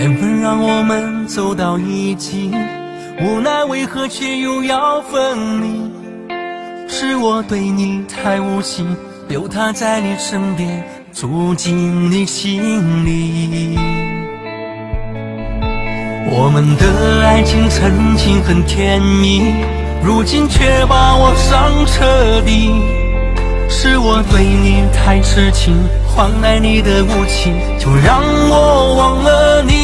缘分让我们走到一起，无奈为何却又要分离？是我对你太无情，留他在你身边，住进你心里。我们的爱情曾经很甜蜜，如今却把我伤彻底。是我对你太痴情，换来你的无情，就让我忘了你。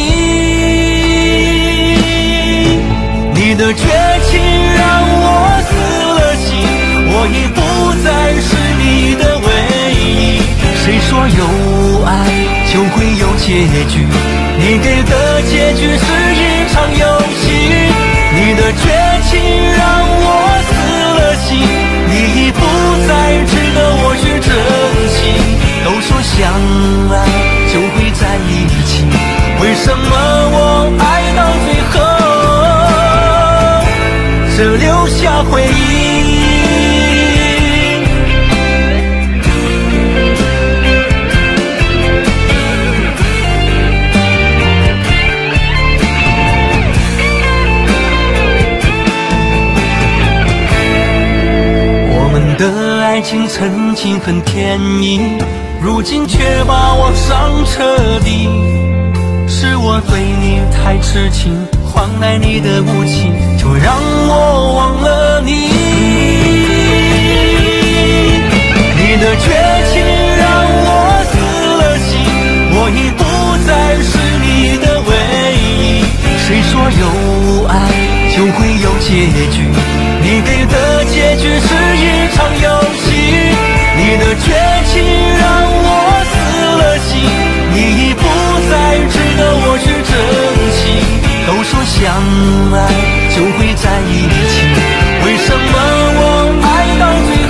你的绝情让我死了心，我已不再是你的唯一。谁说有爱就会有结局？你给的结局是一场游戏。你的绝情让我死了心，你已不再值得我去珍惜。都说相爱就会在一起，为什么我爱到最后只留下回忆？的爱情曾经很甜蜜，如今却把我伤彻底。是我对你太痴情，换来你的无情，就让我忘了你。你的绝情让我死了心，我已不再是你的唯一。谁说有爱就会有结局？你给的结局是一场游戏。你的绝情让我死了心，你已不再值得我去珍惜。都说相爱就会在一起，为什么我爱到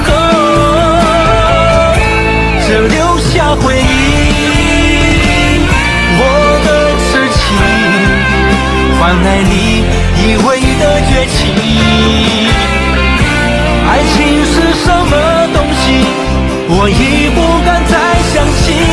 最后只留下回忆？我的痴情换来你以为的绝情。爱情是什么东西，我已不敢再相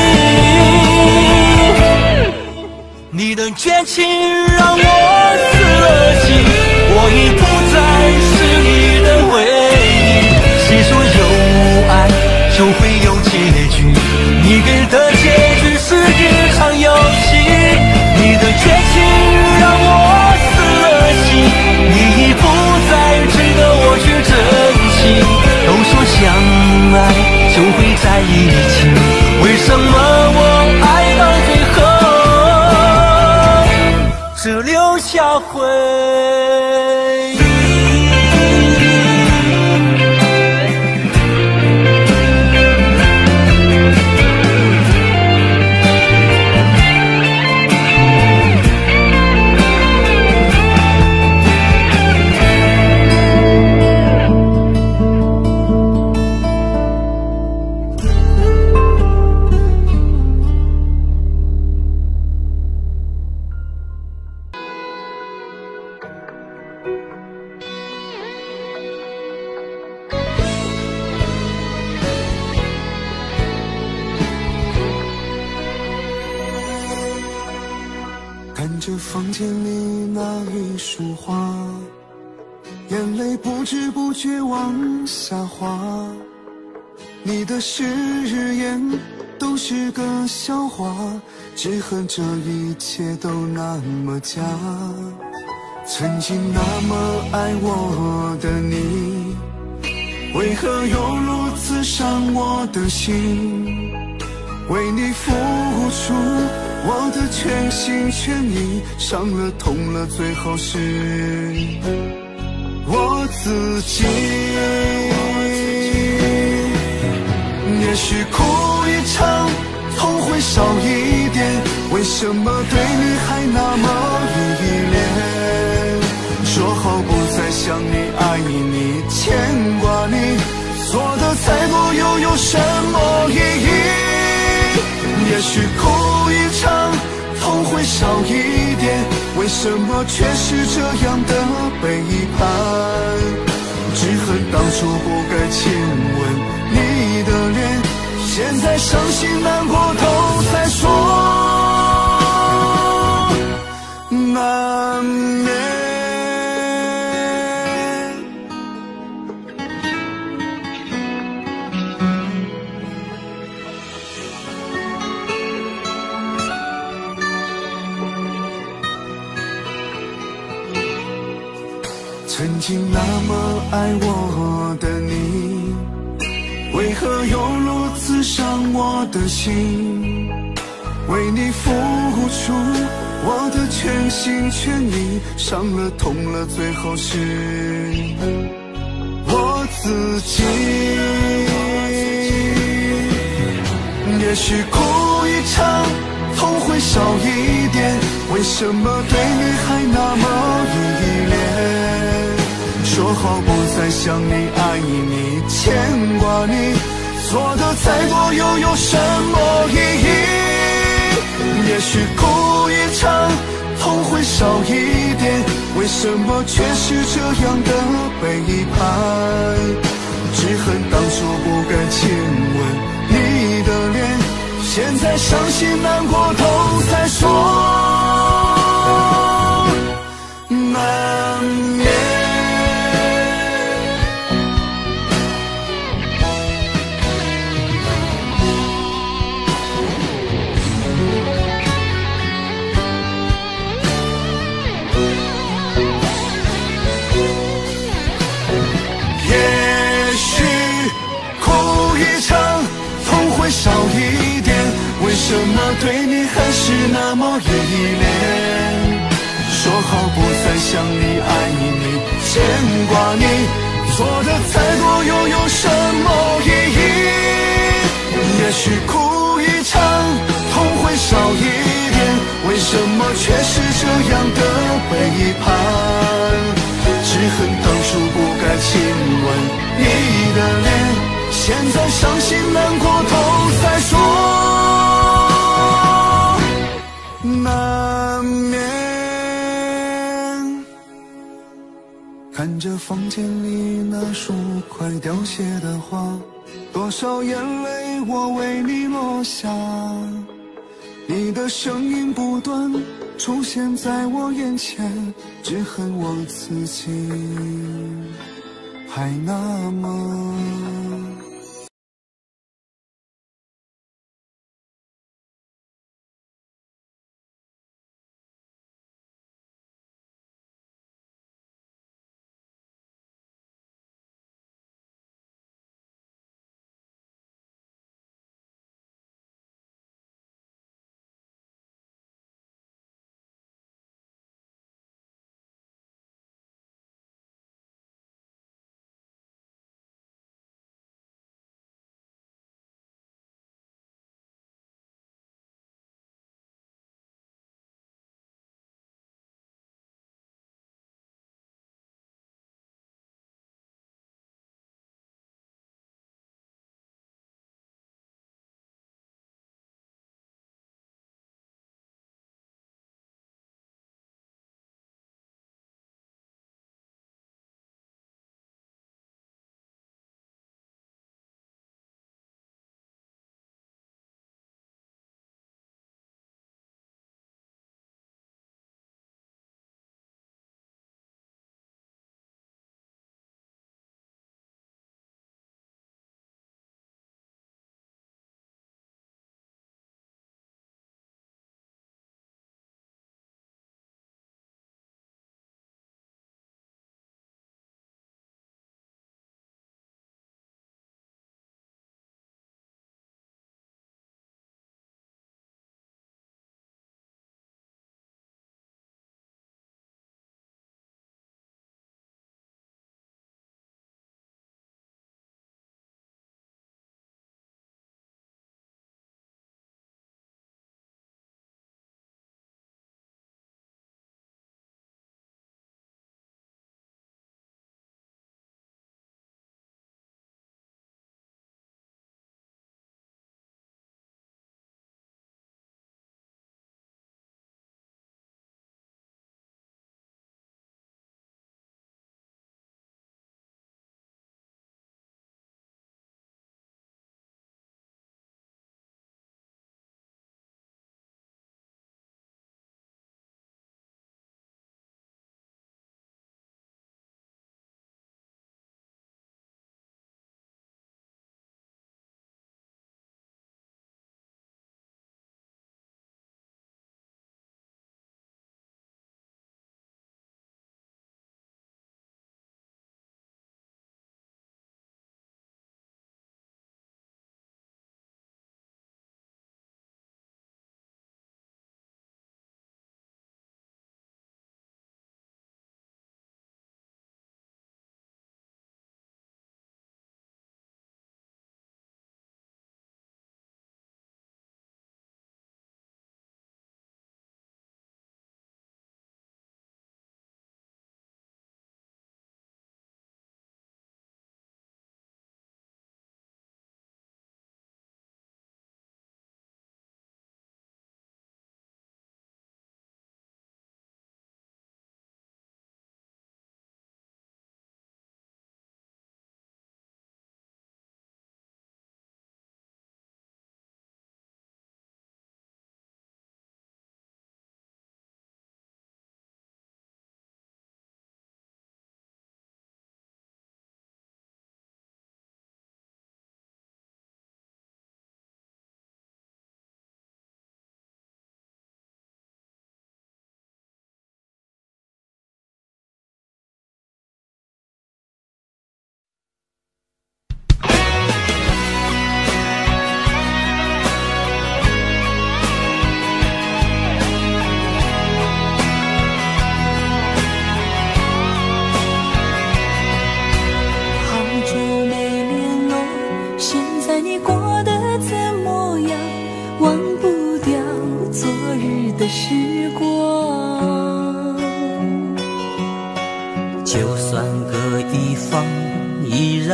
信。你的绝情让我死了心，我已不再是你的唯一。谁说有爱就会有结局？你给的结局是一场游戏。你的绝情让我死了心，你已不再值得我去珍惜。都说相爱就会在一起，为什么我爱到最后只留下回忆？ 看着房间里那一束花，眼泪不知不觉往下滑。你的誓言都是个笑话，只恨这一切都那么假。曾经那么爱我的你，为何又如此伤我的心？为你付出我的全心全意，伤了痛了，最后是我自己。也许哭一场，痛会少一点，为什么对你还那么依恋？说好不再想你爱你牵挂你，做的再多又有什么意义？也许哭一场，痛会少一点，为什么却是这样的背叛？只恨当初不该亲吻你的脸，现在伤心难过都再说。 经那么爱我的你，为何又如此伤我的心？为你付出我的全心全意，伤了痛了，最后是我自己。也许哭一场，痛会少一点，为什么对你还那么依恋？说好不再想你爱你牵挂你，做的再多又有什么意义？也许哭一场，痛会少一点，为什么却是这样的背叛？只恨当初不该亲吻你的脸，现在伤心难过都在说难免。也许哭一场，痛会少一点，为什么对你还是那么依恋？说好不再想你爱你牵挂你，做的再多又有什么意义？也许哭一场，痛会少一点，为什么却是这样的背叛？只恨当初不该亲吻你的脸，现在伤心难过都在说难免。看着房间里那束快凋谢的花，多少眼泪我为你落下，你的声音不断出现在我眼前，只恨我自己还那么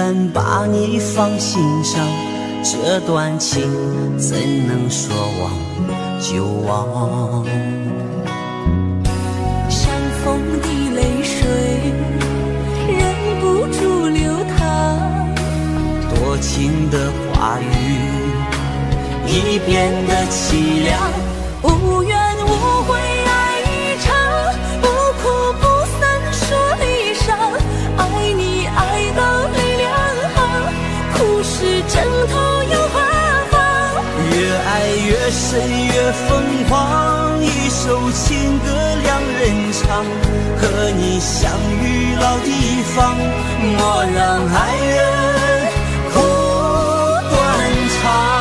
然把你放心上，这段情怎能说忘就忘？ 相逢的泪水忍不住流淌， 多情的话语已变得凄凉， 无怨无悔爱一场，不哭不散说离殇，爱你爱到泪两行，哭湿枕头又何妨？ 越爱越深越疯狂，一首情歌两人唱，和你相遇老地方，莫让爱人哭断肠。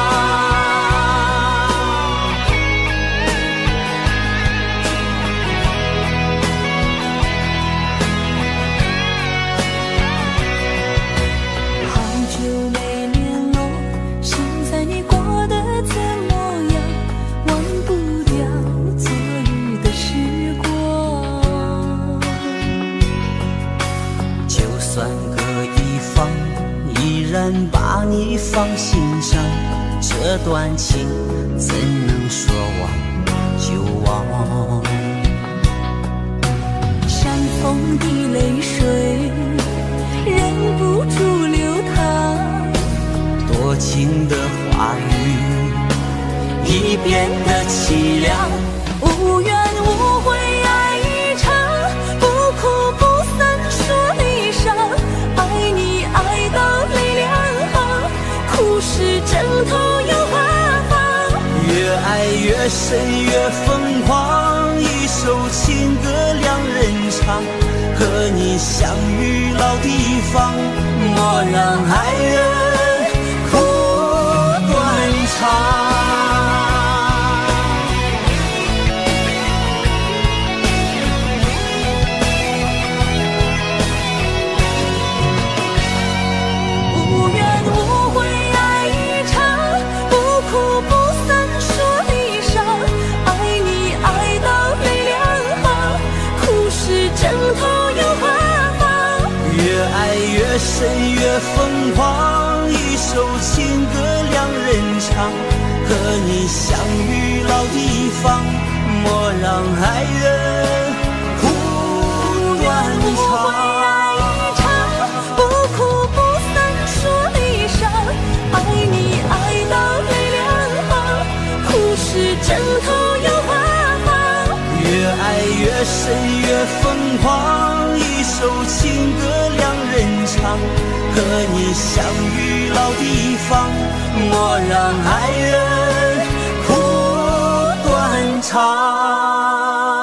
把你放心上，这段情怎能说忘就忘？ 相逢的泪水忍不住流淌， 多情的话语已变得凄凉， 无怨无悔爱一场，不哭不散说离殇，爱你爱到泪两行，哭湿枕头又何妨？ 越爱越深越疯狂，一首情歌两人唱，和你相遇老地方，莫让爱人哭断肠。越深越疯狂，一首情歌两人唱，和你相遇老地方，莫让爱人哭断肠。 爱一场，不哭不散说离殇，爱你爱到泪两行，哭湿枕头又何妨？ 越爱越深越疯狂，一首情歌两人唱，和你相遇老地方，莫让爱人哭断肠。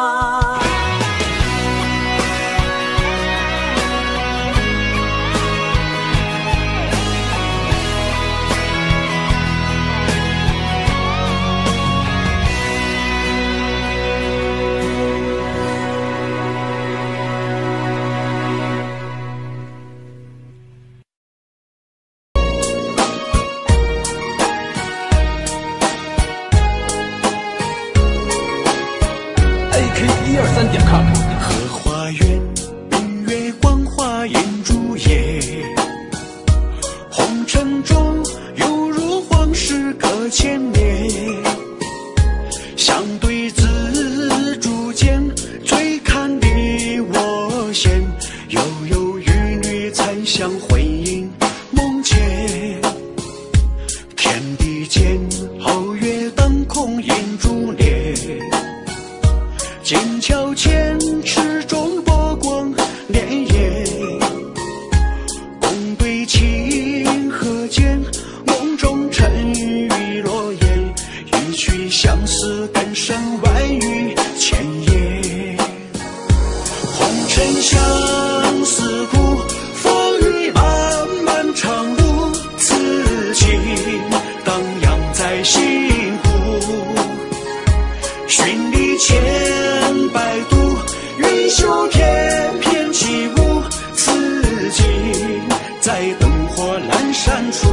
AK123.com 荷花园，明月光华映竹叶，红尘中犹如往事隔千年。相对自竹间，醉看你我闲，悠悠玉女残香魂萦梦间。天地间，皓月当空映珠帘。剑桥前，池中波光潋滟，共对清河间，梦中尘雨落雁，一曲相思更胜万语千言。红尘相思苦，风雨漫漫长路，此情荡漾在心湖。寻历千百度，云袖翩翩起舞，此景在灯火阑珊处。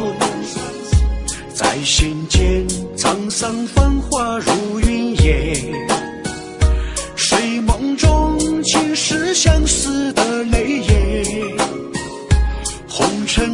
在心间沧桑繁华如云烟，睡梦中尽是相思的泪眼。红尘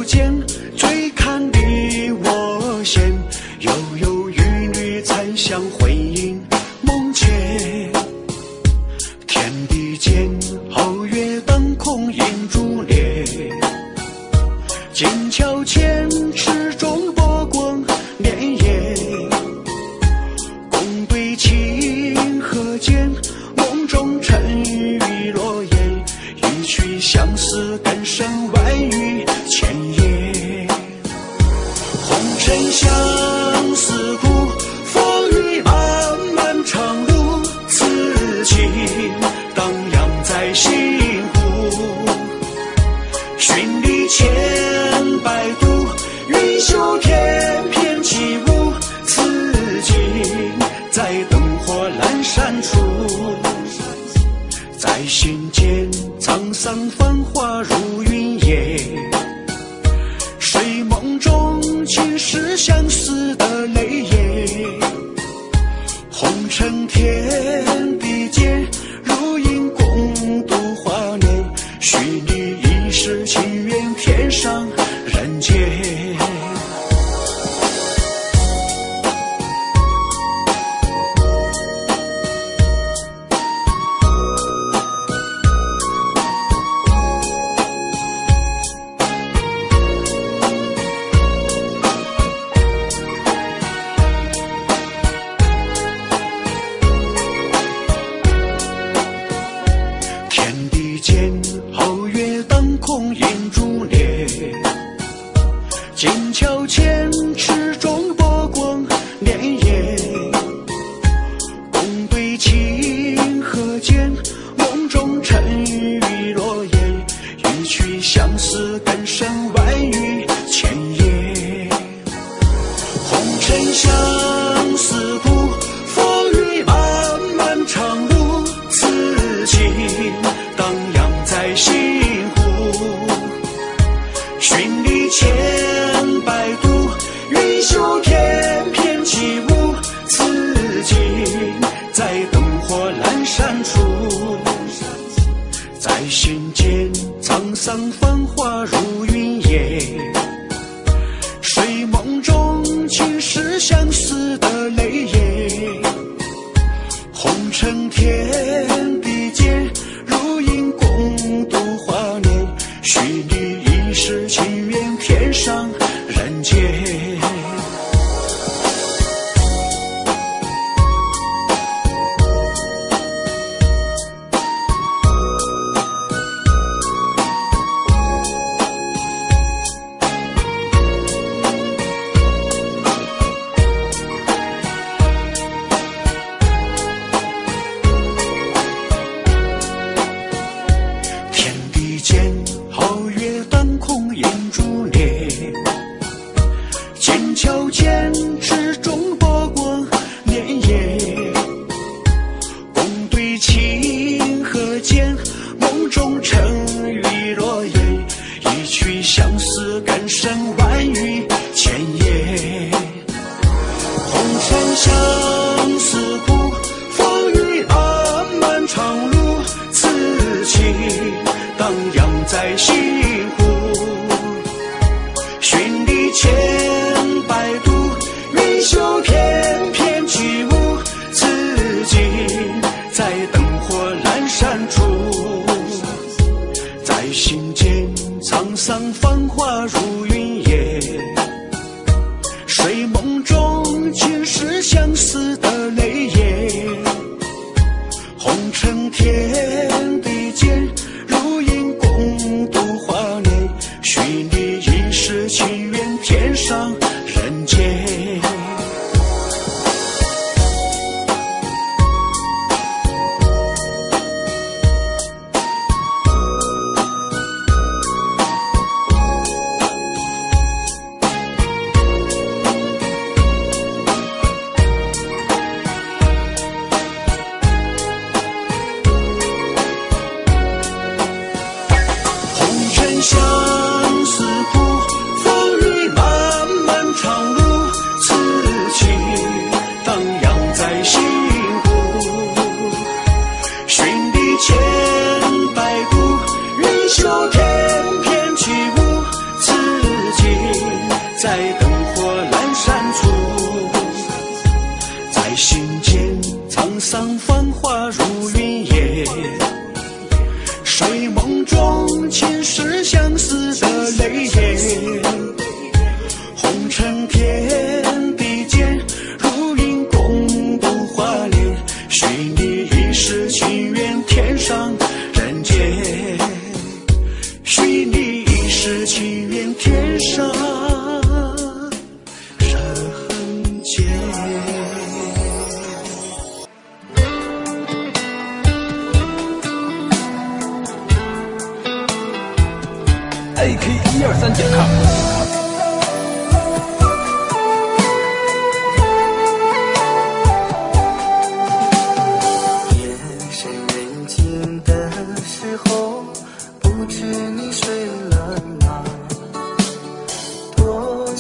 间，最看你我嫌，犹犹豫豫才相回应梦前。天地间，皓月当空映珠帘，剑桥前，池中波光潋滟。共对清河间，梦中尘雨落雁，一曲相思更胜万语千言。红尘相思苦，风雨漫漫长路，此情荡漾在心湖。寻历千百度，云袖翩翩起舞，此情在灯火阑珊处。在心间沧桑繁华如云烟，睡梦中尽是相思的泪眼。红尘天地间，如影共度华年，许你一世情缘，天上人间。天地间，皓月当空映珠帘，剑桥前，池中波光潋滟。共对清河间，梦中尘雨落雁，一曲相思更胜万语千言。红尘相思苦，风雨漫漫长路，此情荡漾在心湖。寻历千百度，云袖翩翩起舞，此情在灯火阑珊处。在心间沧桑繁华如云烟，睡梦中尽是相思的泪眼。红尘天地间，如影共度华年，许你一世情缘，天上人间。天地间，皓月当空映珠帘，剑桥前，池中波光潋滟。共对清河间，梦中尘雨落雁，一曲相思更胜万语千言。红尘相思苦，风雨漫漫长路，此情荡漾在心湖。寻历千百度，云袖翩翩起舞，此情在灯火阑珊处。在心间沧桑繁华如云烟，睡梦中尽是相思的泪眼。红尘天地间，如影共度华年，许你一世情缘，天上人间。相思苦，风雨漫漫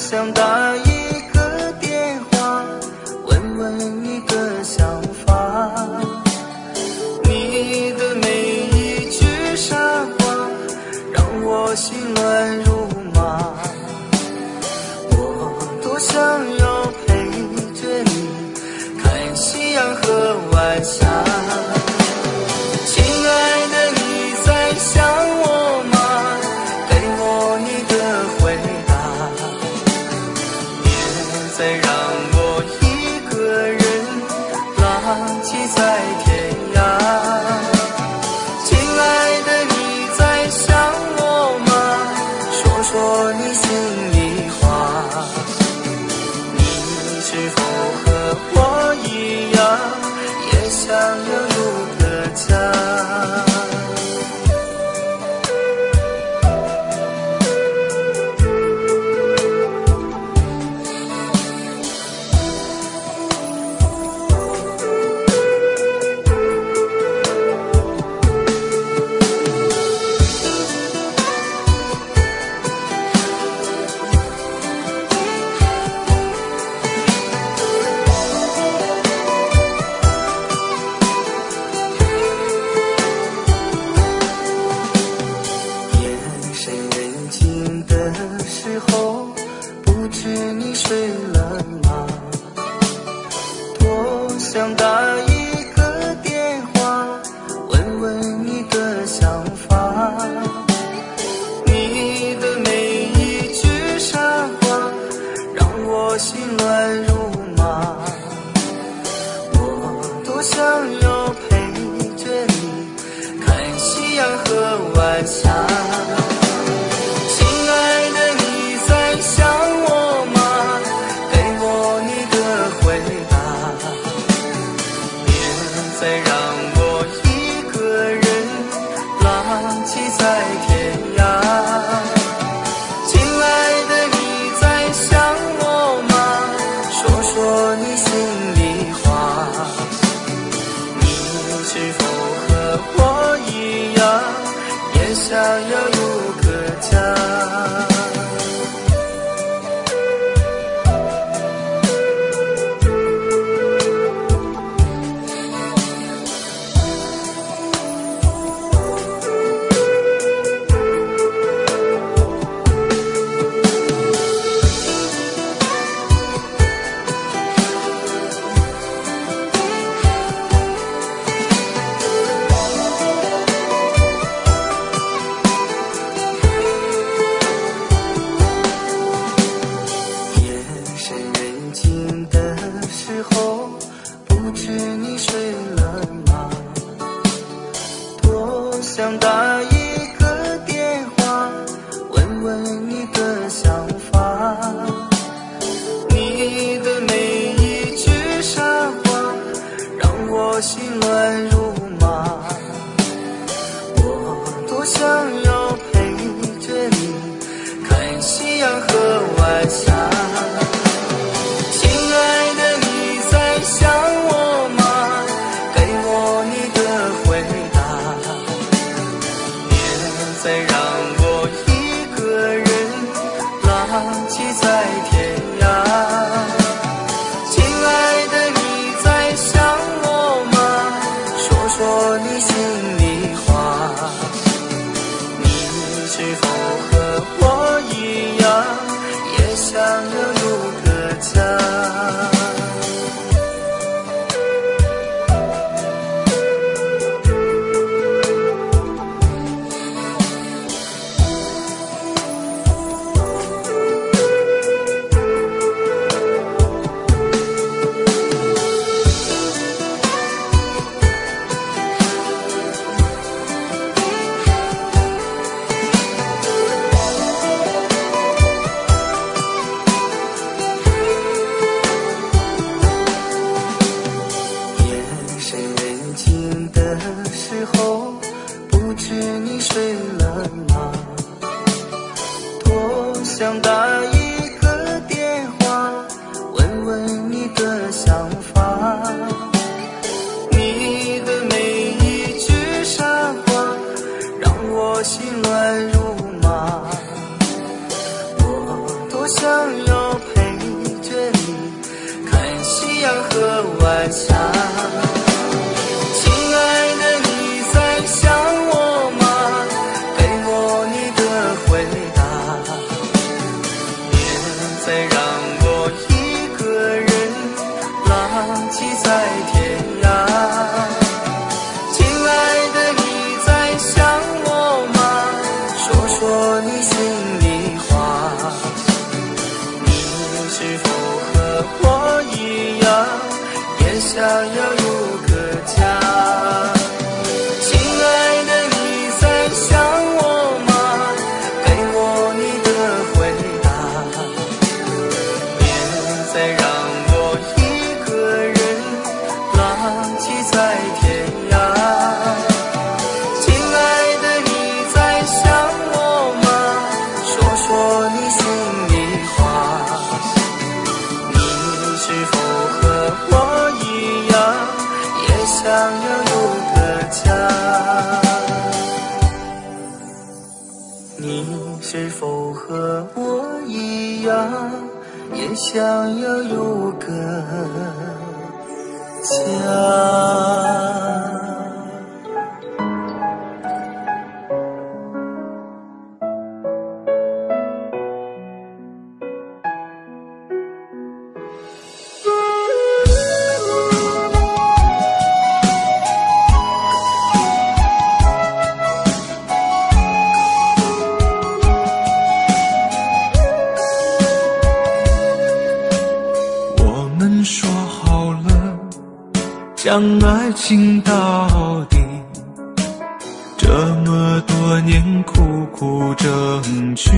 想打一个电话，问问你的想法。你的每一句傻话，让我心乱如麻。我多想要陪着你，看夕阳和晚霞。亲爱的，你在想我吗？给我你的回答，别再让我一个人浪迹在天涯。亲爱的，你在想我吗？说说你心里话，你是否和我一样，也想要有个家？想打一个电话，问问你的想法。你的每一句傻话，让我心乱如麻。我多想要陪着你，看夕阳和晚霞。亲爱的，你在想我吗？给我你的回答，再让我一个人浪迹在天涯。亲爱的，你在想我吗？说说你心里话，你是否和我一样，也想要有个家？想打一个电话，问问你的想法。你的每一句傻话，让我心乱如麻。我多想要陪着你，看夕阳和晚霞。亲爱的，你在想我吗？给我你的回答，再让我一个人浪迹在天涯。亲爱的，你在想我吗？说说你心里话，你是否和我一样，也想要有个家？想打一个电话，问问你的想法。你的每一句傻话，让我心乱如麻。我多想要晚霞。亲爱的，你在想我吗？给我你的回答，别再让我一个人浪迹在天涯。亲爱的，你在想我吗？说说你心里话，你是否和我一样，也想要有个家？亲爱的，你在想我吗？给我你的回答，别再让我一个人浪迹在天涯。亲爱的，你在想我吗？说说你心里话，你是否和我一样，也想要有个家？你是否和我一样，也想要有个家？ 我们说好了，将爱情到底，这么多年苦苦争取，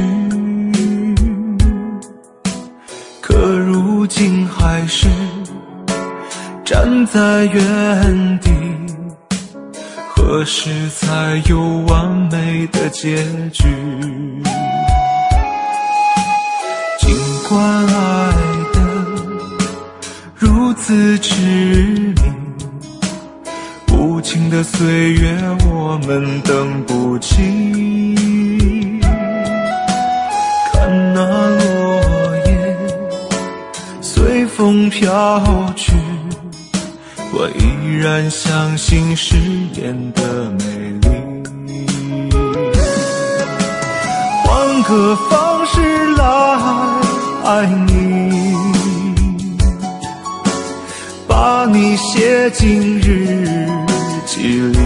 可如今还是站在原地，何时才有完美的结局？尽管爱的如此痴迷，无情的岁月我们等不起。看那落叶随风飘去，我依然相信誓言的美丽。换个方式来爱你，把你写进日记里，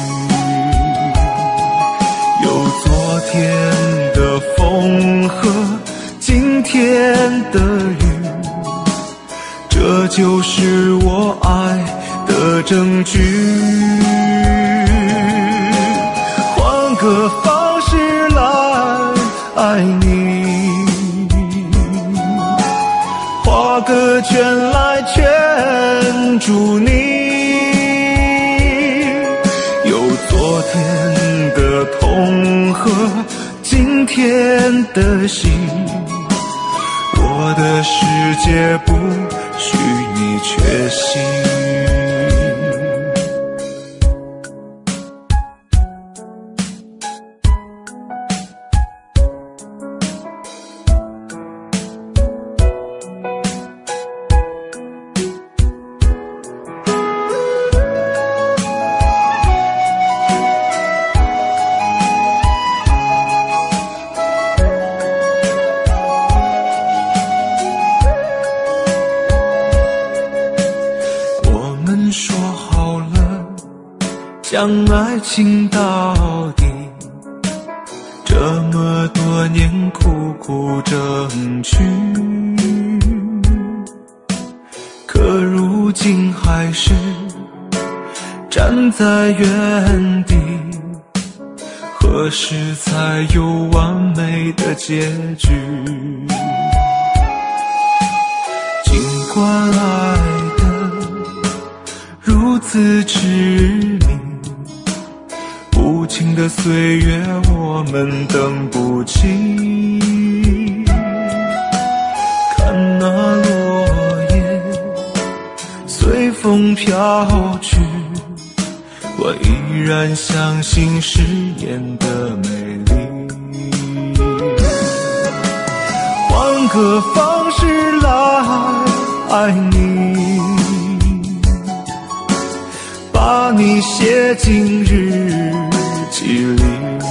有昨天的风和今天的雨，这就是我爱的证据。换个方式来爱你，画个圈来圈住你，有昨天的痛和今天的心，我的世界不许你缺席。说好了，将爱情到底，这么多年苦苦争取，可如今还是站在原地，何时才有完美的结局？尽管爱如此痴迷，无情的岁月我们等不起。看那落叶随风飘去，我依然相信誓言的美丽。换个方式来爱你， 你写进日记里。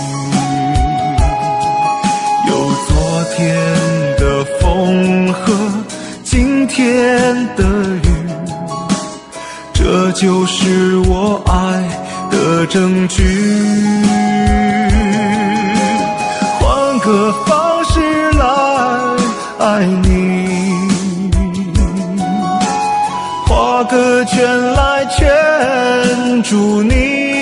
有昨天的风和今天的雨，这就是我爱的证据。换个方式来爱你，画个圈来圈住你。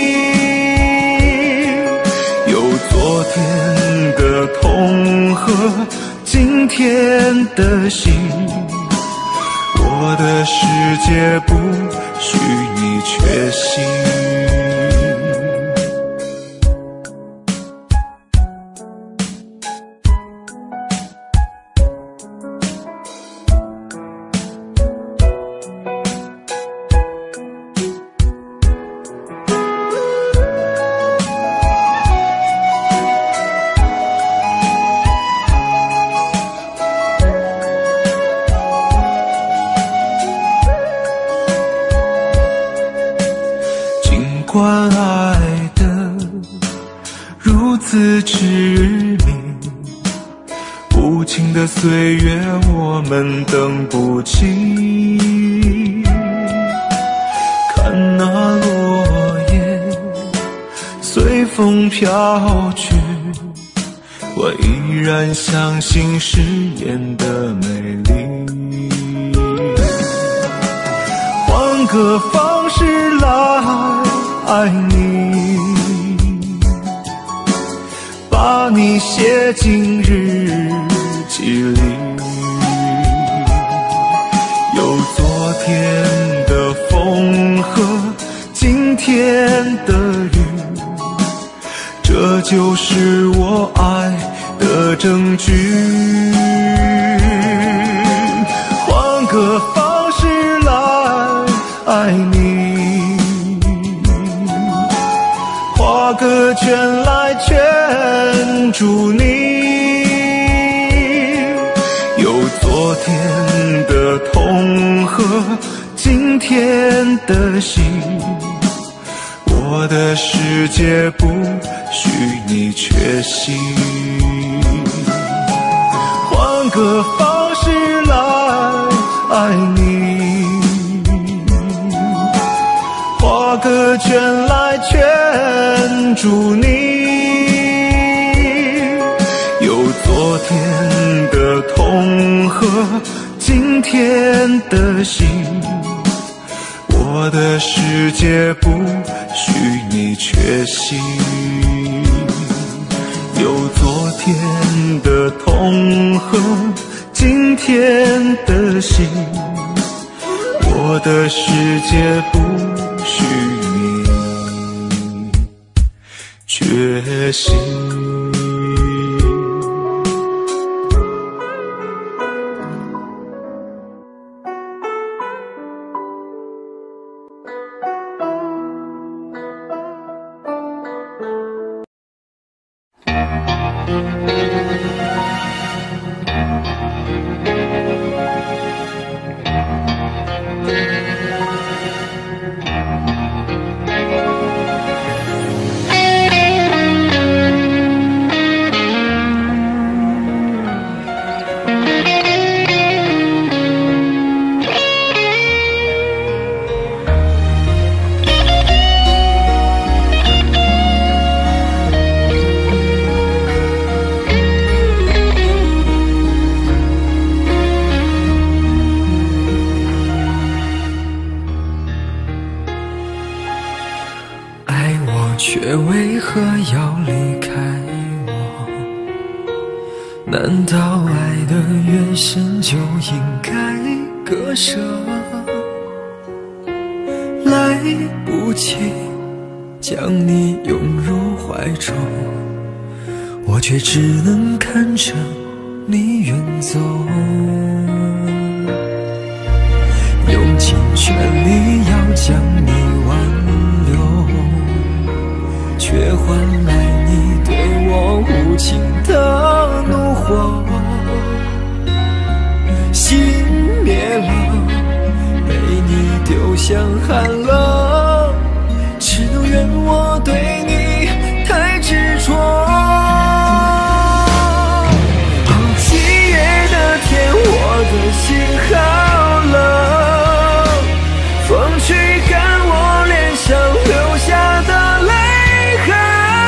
有昨天的痛和今天的心，我的世界不许你缺席。尽管爱的如此痴迷，无情的岁月我们等不起。看那落叶随风飘去，我依然相信誓言的美丽。换个方式来爱你，把你写进日记里。有昨天的风和今天的雨，这就是我爱的证据。换个方式来爱你，画个圈来圈住你。有昨天的痛和今天的心，我的世界不许你缺席。换个方式来爱你，画个圈来圈住你。有昨天的痛和今天的心，我的世界不许你缺席。有昨天的痛和今天的心，我的世界不许你缺席。 却为何要离开我？难道爱得越深就应该割舍？来不及将你拥入怀中，我却只能看着你远走，用尽全力要将你挽留，却换来你对我无情的怒火。心灭了，被你丢向寒冷， 怨我对你太执着。7月的天，我的心好冷，风吹干我脸上留下的泪痕，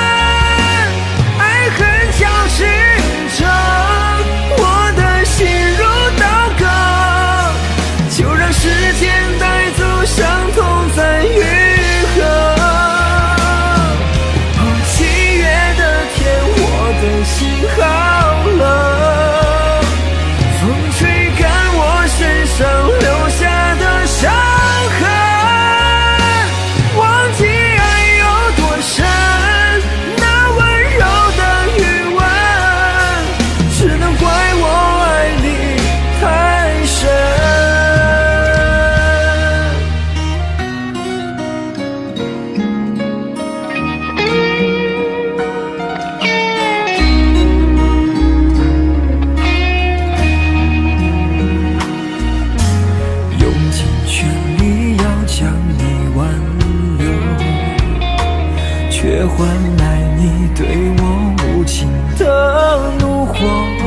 爱恨交织着我的心如刀割，就让时间带走伤痛再愈合。7月的天，我的心好冷，风吹干我身上留下的伤痕，忘记爱有多深，那温柔的余温，只能怪我爱你太深。用尽全力要将你挽留，却换来你对我无情的怒火。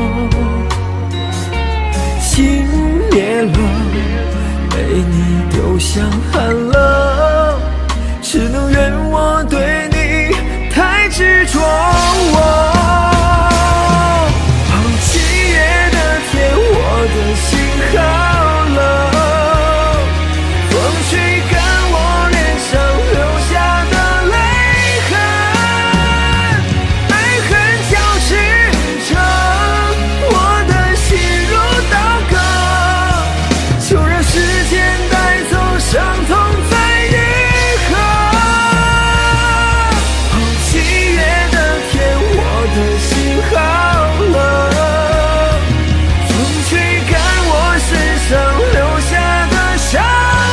心裂了，被你丢向寒冷，只能怨我对你太执着。7月的天，我的心好冷，风吹干我脸上留下的泪痕，爱恨交织着我的心如刀割，就让时间带走伤痛再愈合。7月的天，我的心好冷，风吹干我身上留下的伤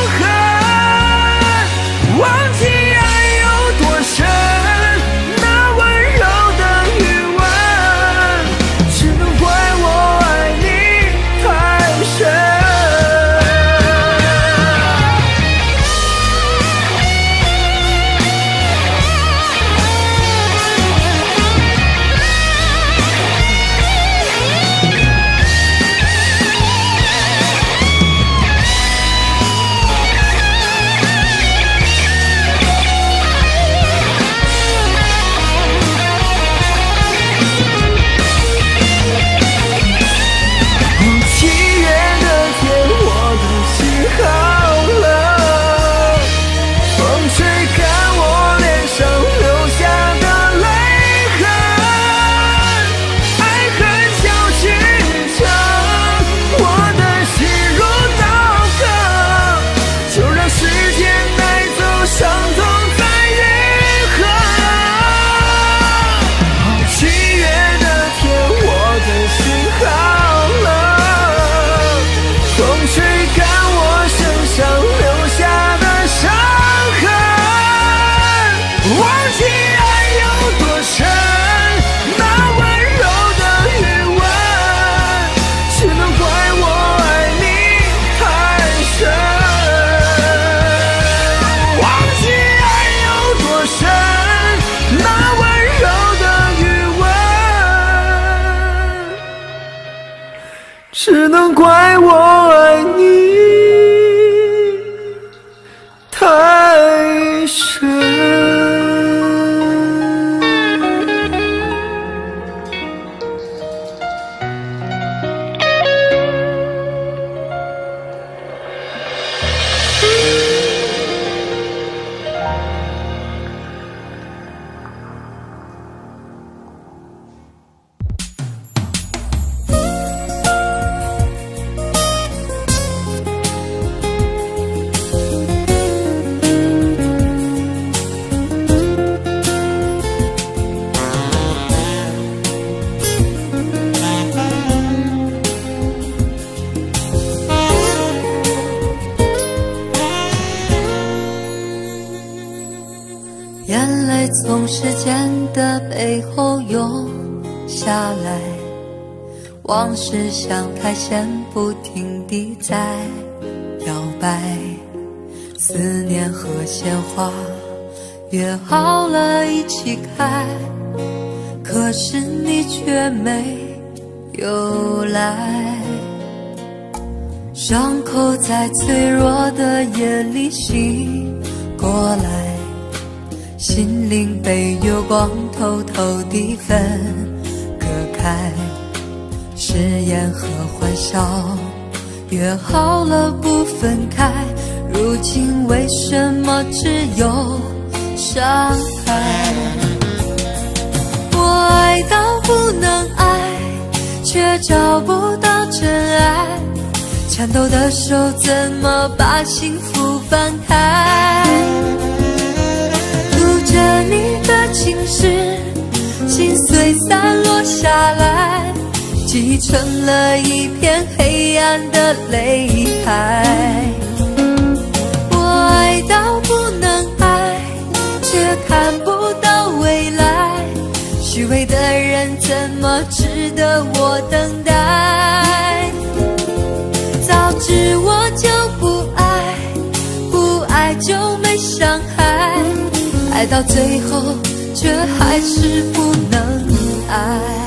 痕，忘记爱有多深，那温柔的余温，只能怪我爱你太深。7月的天，我的心好冷，风吹干我脸上留下的泪痕，爱恨交织着我的心如刀割，就让时间带走伤痛再愈合。7月的天，我的心好冷，风吹干我身上留下的伤痕，忘记爱有多深，那温柔的余温，只能怪我爱你太深。忘记爱有多深，那温柔的余温，只能怪我爱你太深。 眼泪从时间的背后涌下来，往事像苔藓不停地在摇摆，思念和鲜花约好了一起开，可是你却没有来。伤口在脆弱的夜里醒过来，心灵被月光偷偷地分割开。誓言和欢笑约好了不分开，如今为什么只有伤害？我爱到不能爱，却找不到真爱，颤抖的手怎么把幸福翻开？读着你的情诗，心碎散落下来，积成了一片黑暗的泪海。我爱到不能爱，却看不到未来，虚伪的人怎么值得我等待？早知我就不爱，不爱就没伤害，爱到最后却还是不能爱。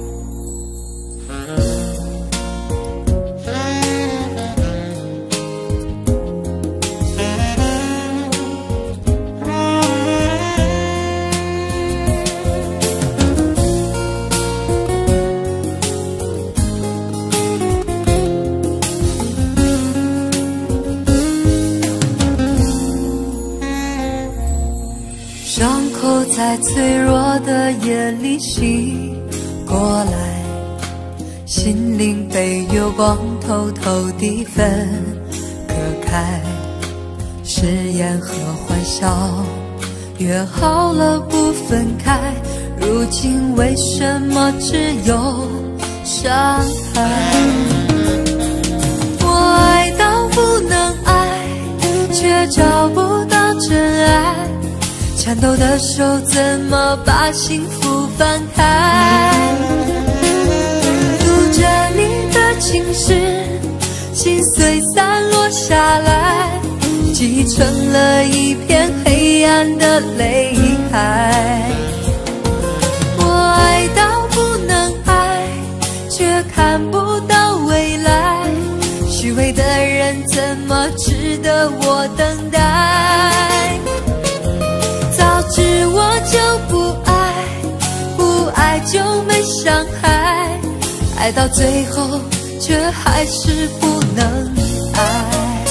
伤口在脆弱的夜里醒过来，心灵被月光偷偷地分割开。誓言和欢笑约好了不分开，如今为什么只有伤害？我爱到不能爱，却找不到真爱，颤抖的手怎么把幸福翻开？读着你的情诗，心碎散落下来，积成了一片黑暗的泪海。我爱到不能爱，却看不到未来，虚伪的人怎么值得我等待？早知我就不爱，不爱就没伤害，爱到最后却还是不能爱。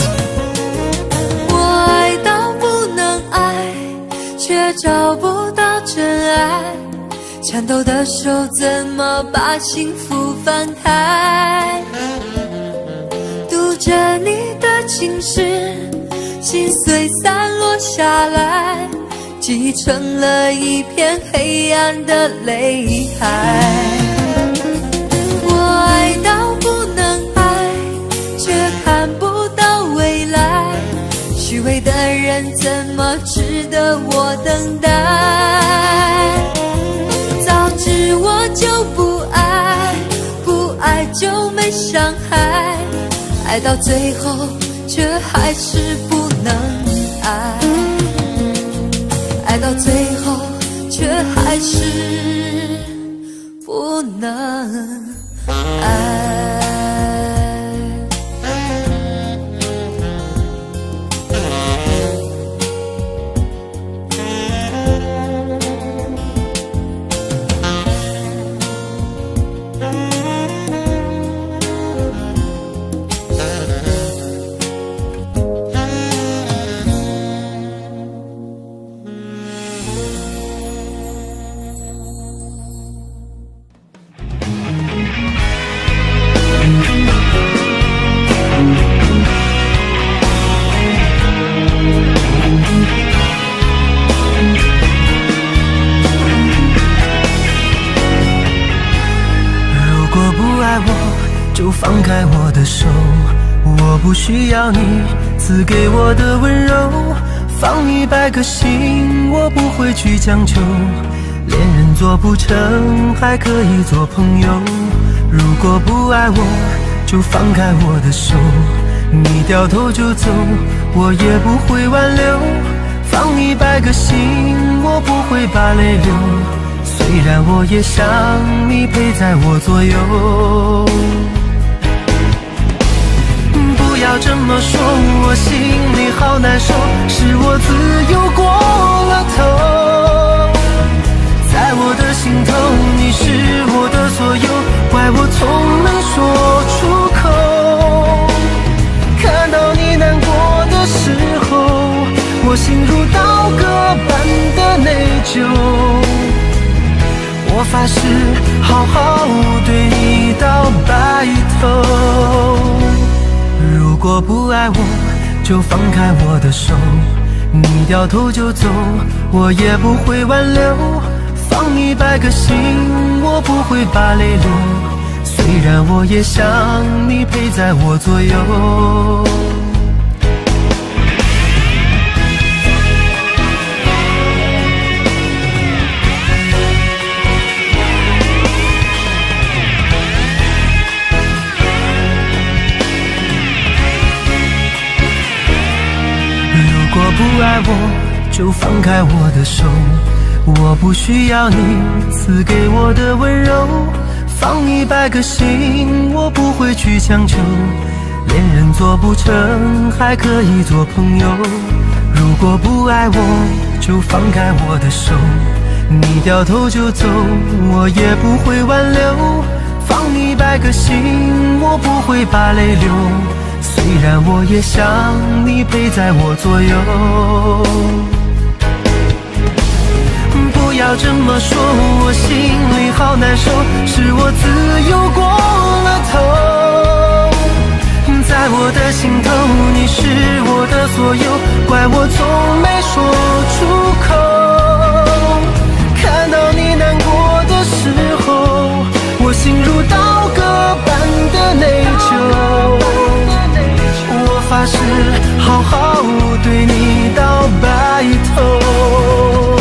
我爱到不能爱，却找不到真爱，颤抖的手怎么把幸福翻开？读着你的情诗，心碎散落下来，积成了一片黑暗的泪海。我爱到不能爱，却看不到未来，虚伪的人怎么值得我等待？早知我就不爱，不爱就没伤害，爱到最后却还是不能爱，爱到最后却还是不能爱。 就放开我的手，我不需要你赐给我的温柔，放100颗心，我不会去强求，恋人做不成，还可以做朋友。如果不爱我，就放开我的手，你掉头就走，我也不会挽留， 放100个心，我不会把泪流。虽然我也想你陪在我左右。不要这么说，我心里好难受，是我自由过了头。在我的心头，你是我的所有，怪我从没说出口。看到你难过的时候，我心如刀割般的内疚。我发誓好好对你到白头。如果不爱我，就放开我的手，你掉头就走，我也不会挽留。放100个心，我不会把泪流。虽然我也想你陪在我左右。如果不爱我，就放开我的手，我不需要你赐给我的温柔。放100个心，我不会去强求，恋人做不成，还可以做朋友。如果不爱我，就放开我的手，你掉头就走，我也不会挽留。放100个心，我不会把泪流。虽然我也想你陪在我左右。不要这么说，我心里好难受，是我自由过了头。在我的心头，你是我的所有，怪我从没说出口。看到你难过的时候，我心如刀割般的内疚。我发誓好好对你到白头。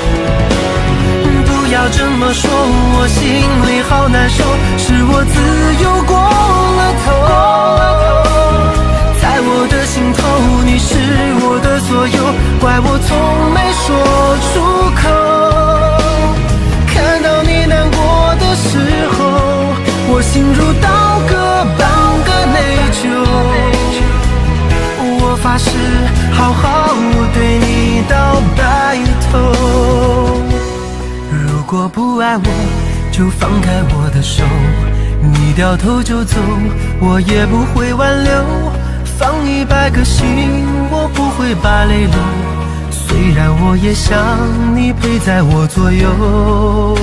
不要这么说，我心里好难受，是我自由过了头。在我的心头，你是我的所有，怪我从没说出口。看到你难过的时候，我心如刀割般的内疚。我发誓好好对你到白头。如果不爱我，就放开我的手，你掉头就走，我也不会挽留。放100个心，我不会把泪流。虽然我也想你陪在我左右。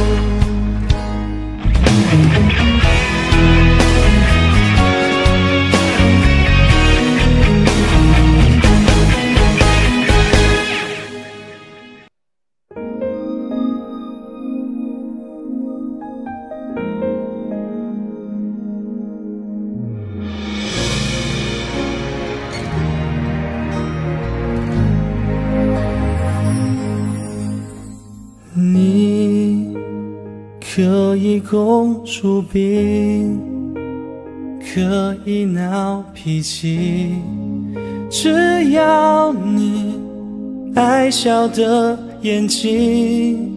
你可以公主病，可以闹脾气，只要你爱笑的眼睛，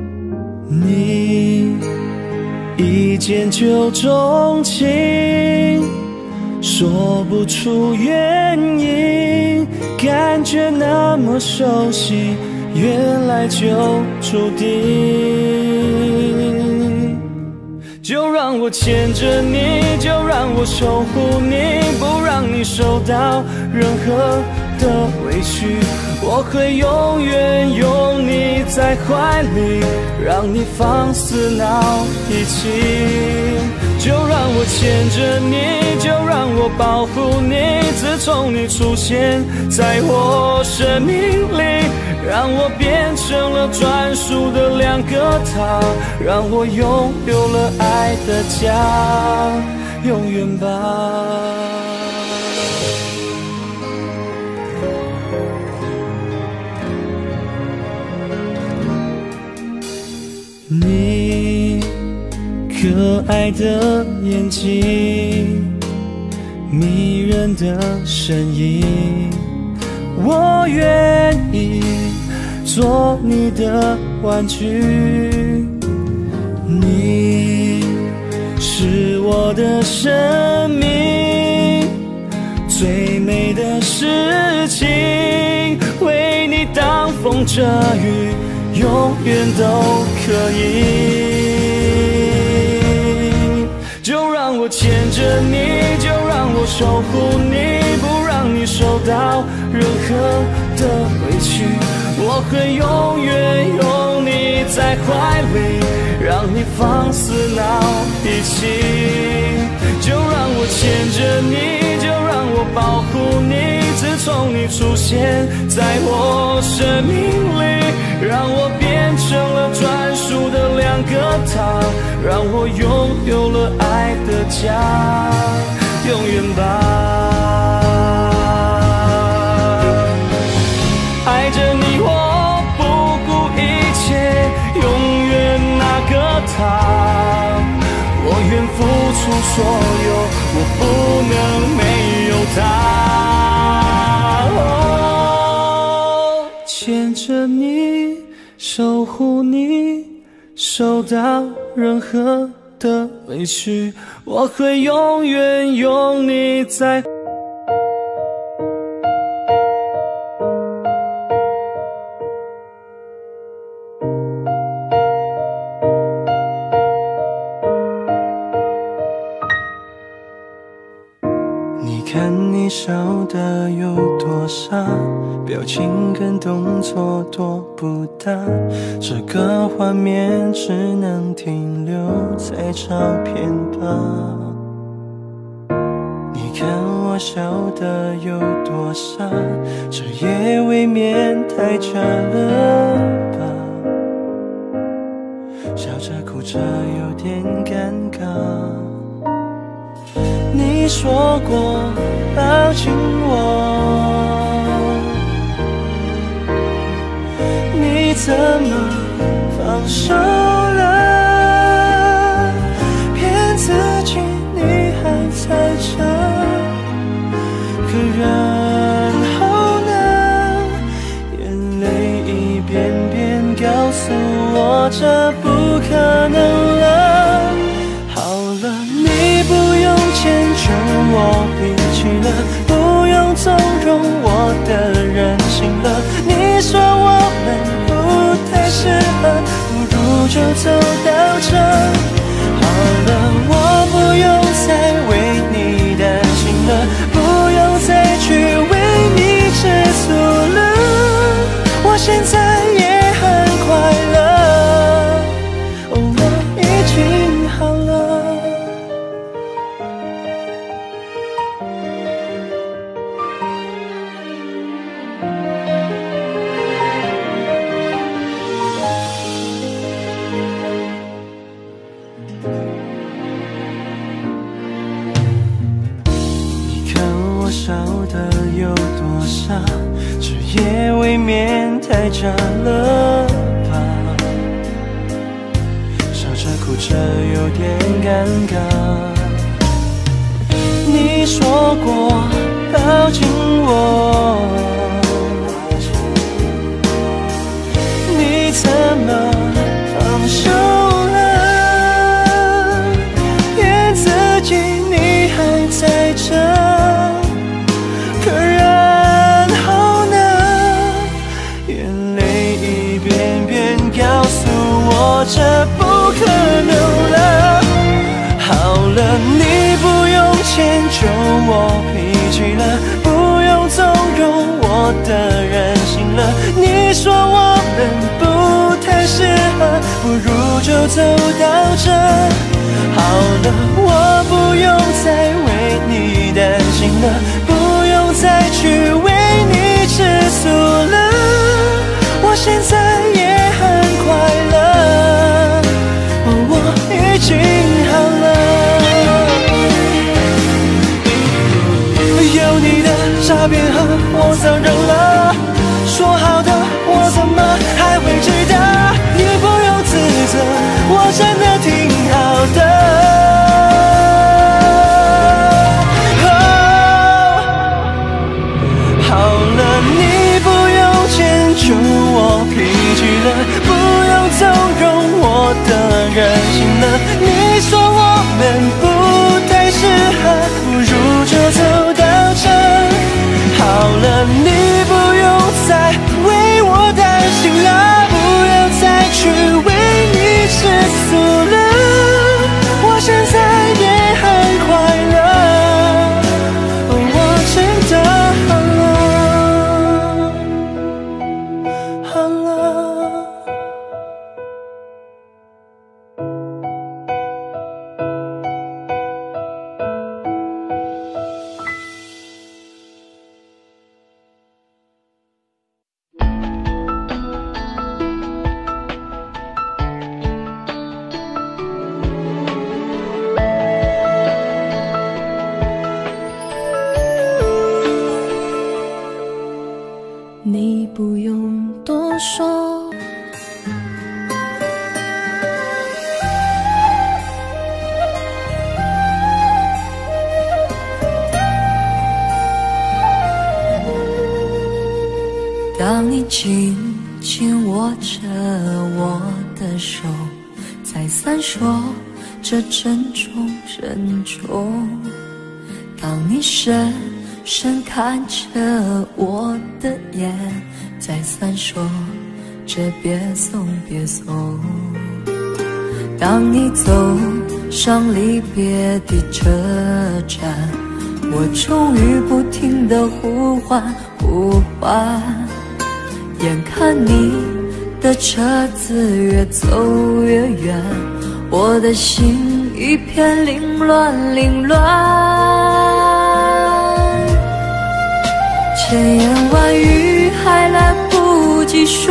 你一见就钟情，说不出原因，感觉那么熟悉，原来就注定。就让我牵着你，就让我守护你，不让你受到任何的委屈。我会永远拥你在怀里，让你放肆闹脾气。就让我牵着你，就让我保护你，自从你出现在我生命里，让我变成了专属的2个他，让我拥有了爱的家，永远吧。你可爱的眼睛，迷人的声音， 我愿意做你的玩具，你是我的生命最美的事情，为你挡风遮雨，永远都可以。就让我牵着你，就让我守护你，不让你受到任何的委屈。我会永远拥你在怀里，让你放肆闹脾气。就让我牵着你，就让我保护你，自从你出现在我生命里，让我变成了专属的两个他，让我拥有了爱的家，永远吧。爱着你我不顾一切，永远那个他，我愿付出所有，我不能没有他。牵着你，守护你，受到任何的委屈，我会永远拥你在。 看你笑得有多傻，表情跟动作多不搭，这个画面只能停留在照片吧。你看我笑得有多傻，这也未免太假了吧。笑着哭着有点尴尬。你说过抱紧我，你怎么放手了？骗自己你还在这，可然后呢？眼泪一遍遍告诉我这不可能了。好了，你不用迁就我脾气了，不用纵容我的任性了。你说我们不太适合，不如就走到这。好了，我不用再为你担心了，不用再去为你吃醋了。我现在也很快乐，我已经好了。笑得有多傻，这也未免太假了吧。笑着哭着有点尴尬。你说过抱紧我，你怎么放手了？骗自己你还在这。可然后呢？眼泪一遍遍告诉我这不可能了。好了，你不用迁就我脾气了，不用纵容我的任性了。你说我们不太适合，不如就走到这。好了，我不用再为你担心了，不用再去为你吃醋了。我现在也很快乐，我已经好了。有你的诈骗和我早认了，说好的我怎么还会记得？你不用自责，我真的挺好的。好了，你当你紧紧握着我的手，再三说着珍重珍重。当你深深看着我的眼，再三说着别送别送。当你走上离别的车站，我终于不停地呼唤呼唤。眼看你的车子越走越远，我的心一片凌乱凌乱。千言万语还来不及说，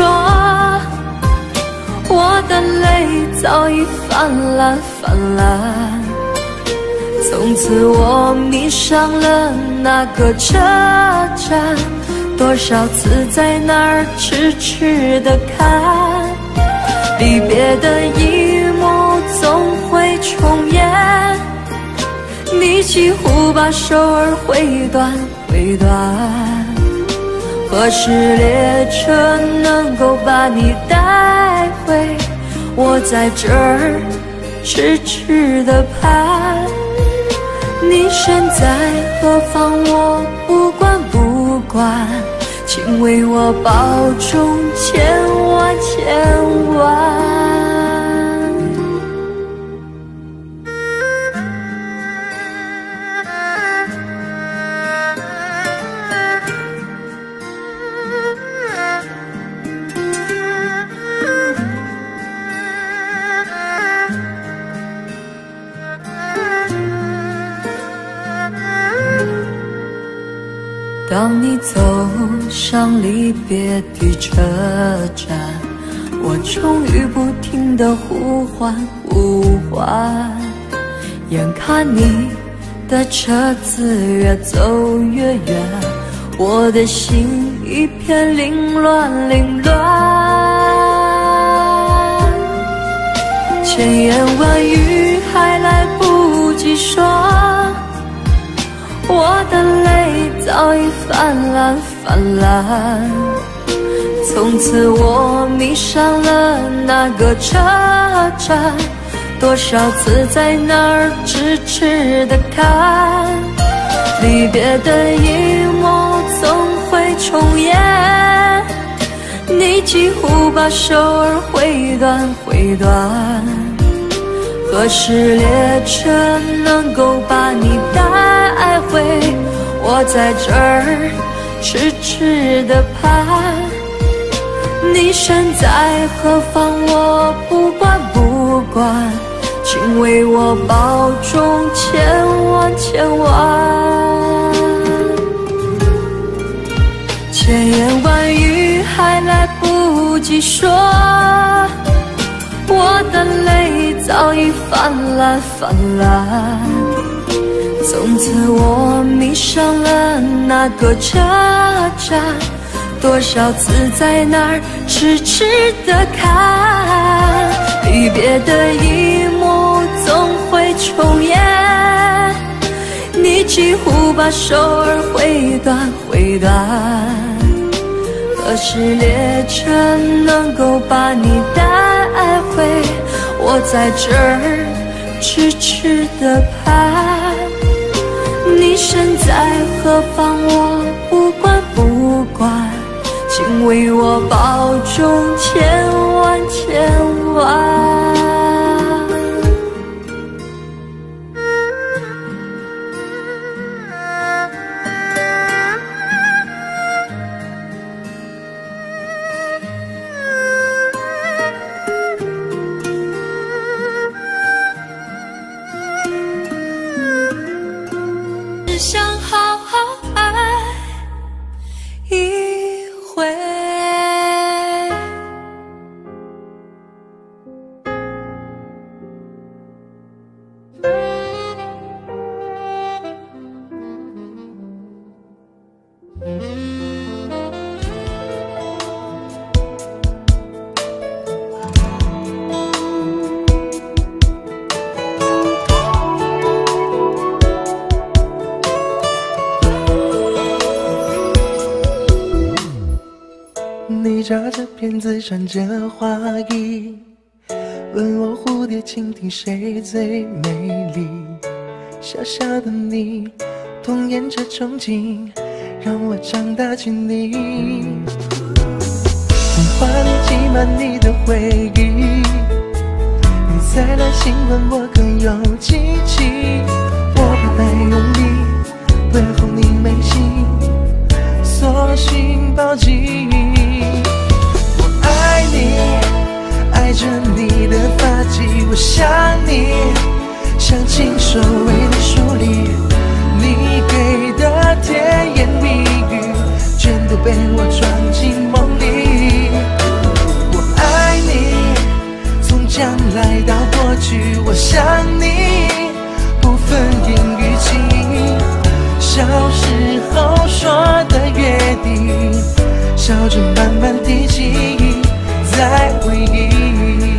我的泪早已泛滥泛滥。从此我迷上了那个车站，多少次在那儿痴痴地看，离别的一幕总会重演。你几乎把手儿挥断挥断，何时列车能够把你带回？我在这儿痴痴地盼，你身在何方我不管不管，请为我保重千万千万。当你走上离别的车站，我终于不停地呼唤呼唤。眼看你的车子越走越远，我的心一片凌乱凌乱。千言万语还来不及说，我的泪早已泛滥泛滥。从此我迷上了那个车站，多少次在那儿痴痴地看，离别的一幕总会重演。你几乎把手儿挥断挥断，何时列车能够把你带回？我在这儿痴痴地盼，你身在何方我不管不管，请为我保重千万千万。千言万语还来不及说，我的泪早已泛滥泛滥。从此我迷上了那个车站，多少次在那儿痴痴地看，离别的一幕总会重演。你几乎把手儿挥断挥断，何时列车能够把你带回？我在这儿痴痴地盼，你身在何方我不管不管，请为我保重千万千万。只想好好爱一回。 扎着辫子，穿着花衣，问我蝴蝶蜻蜓谁最美丽。小小的你，童颜着憧憬，让我长大起你。童话里挤满你的回忆，你再来亲吻我更有激情。我不太用力，问候你眉心，索性抱紧。我爱你，爱着你的发髻，我想你，像亲手喂的书里，你给的甜言蜜语，全都被我装进梦里。我爱你，从将来到过去，我想你，不分阴与晴。小时候说的约定，笑着慢慢提起，在回忆。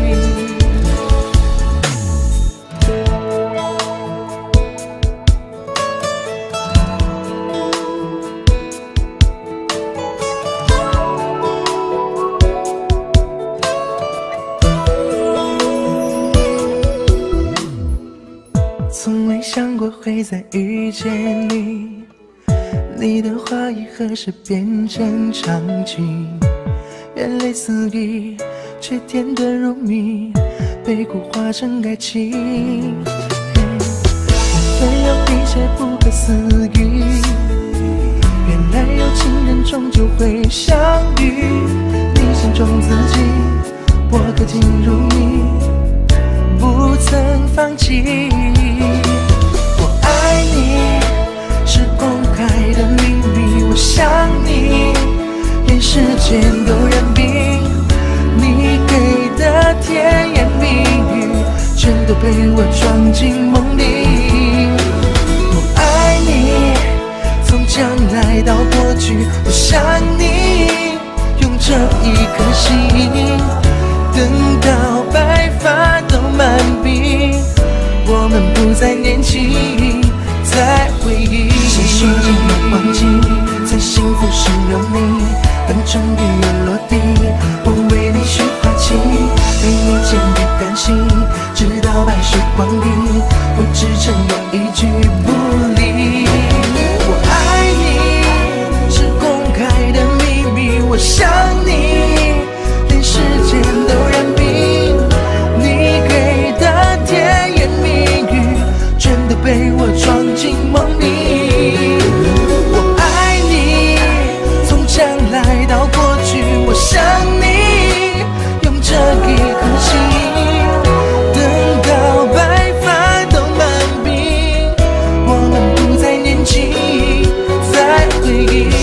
从未想过会再遇见你，你的话语何时变成场景？眼泪四溢，却甜得如蜜，被苦化成爱情。原来有一些不可思议，原来有情人终究会相遇。你心中自己，我可进入你，不曾放弃。我爱你，是公开的秘密，我想你，连时间都染冰。你给的甜言蜜语，全都被我装进梦里。我爱你，从将来到过去，我想你，用这一颗心，等到白发都满鬓，我们不再年轻，在回忆。谁说着要忘记，在幸福时有你，等终于又落地，我为你许花期，对你坚定甘心，直到白首光阴，我只承诺一句不离。我爱你，是公开的秘密，我想你，连时间都染冰。你给的甜言蜜语，全都被我装进梦里。我爱你，从将来到过去，我想你，用这一颗心，等到白发都满鬓，我们不再年轻，在回忆。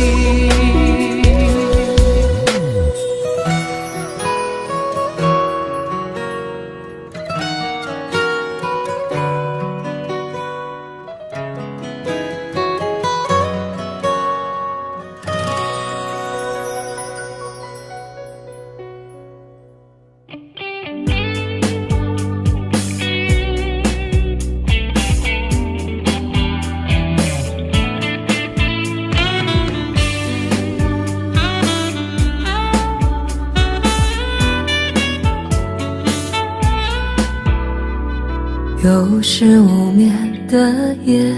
又是无眠的夜，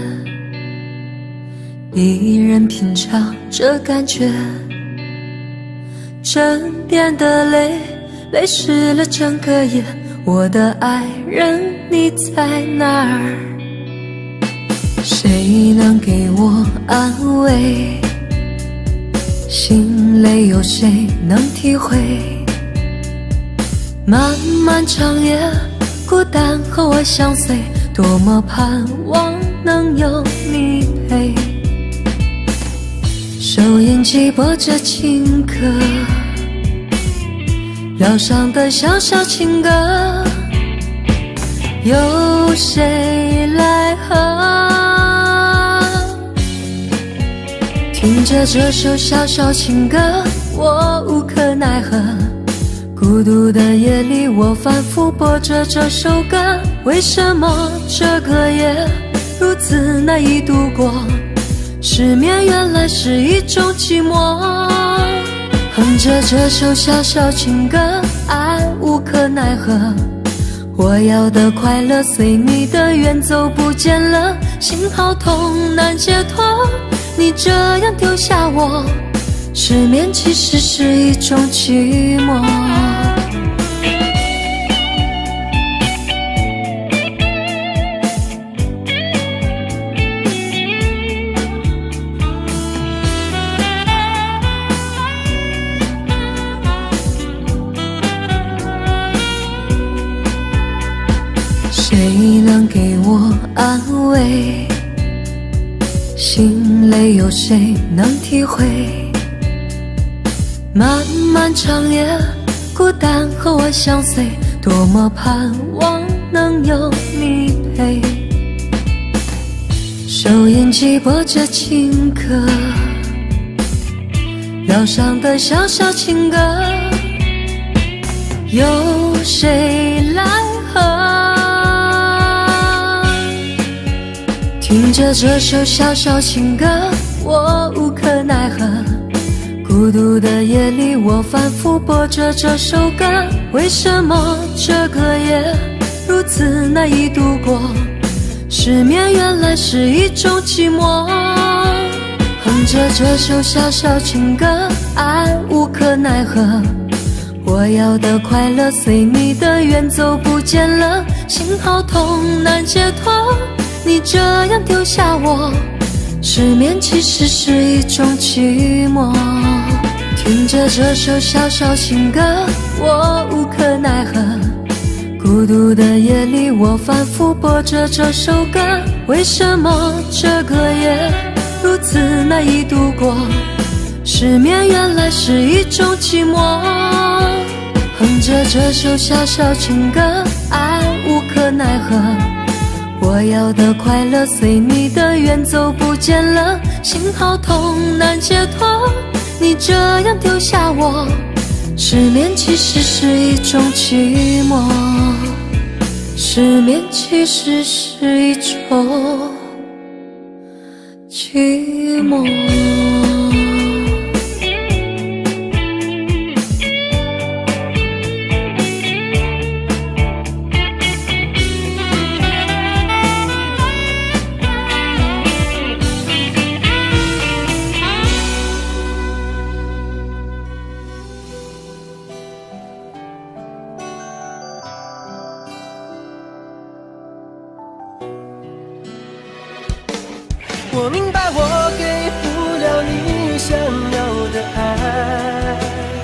一人品尝这感觉，枕边的泪，泪湿了整个夜。我的爱人，你在哪儿？谁能给我安慰？心累有谁能体会？漫漫长夜，孤单和我相随，多么盼望能有你陪。收音机播着情歌，疗伤的小小情歌，有谁来和？听着这首小小情歌，我无可奈何。孤独的夜里，我反复播着这首歌，为什么这个夜如此难以度过？失眠原来是一种寂寞。 哼着这首小小情歌，爱无可奈何。我要的快乐随你的远走不见了，心好痛难解脱。你这样丢下我，失眠其实是一种寂寞。谁能给我安慰？心累有谁能体会？漫漫长夜，孤单和我相随，多么盼望能有你陪。收音机播着情歌，疗伤的小小情歌，有谁来和？听着这首小小情歌，我无可奈何。孤独的夜里，我反复播着这首歌。为什么这个夜如此难以度过？失眠原来是一种寂寞。哼着这首小小情歌，爱无可奈何。我要的快乐随你的远走不见了，心好痛难解脱。你这样丢下我，失眠其实是一种寂寞。听着这首小小情歌，我无可奈何。孤独的夜里，我反复播着这首歌。为什么这个夜如此难以度过？失眠原来是一种寂寞。哼着这首小小情歌，爱无可奈何。我要的快乐随你的远走不见了，心好痛难解脱。你这样丢下我，失眠其实是一种寂寞。失眠其实是一种寂寞。 我明白我给不了你想要的爱，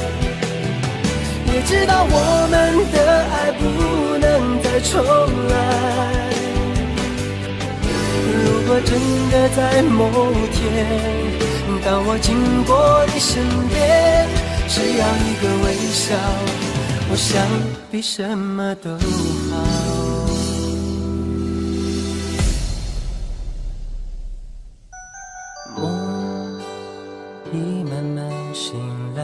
也知道我们的爱不能再重来。如果真的在某天，当我经过你身边，只要一个微笑，我想比什么都好。已慢慢醒来，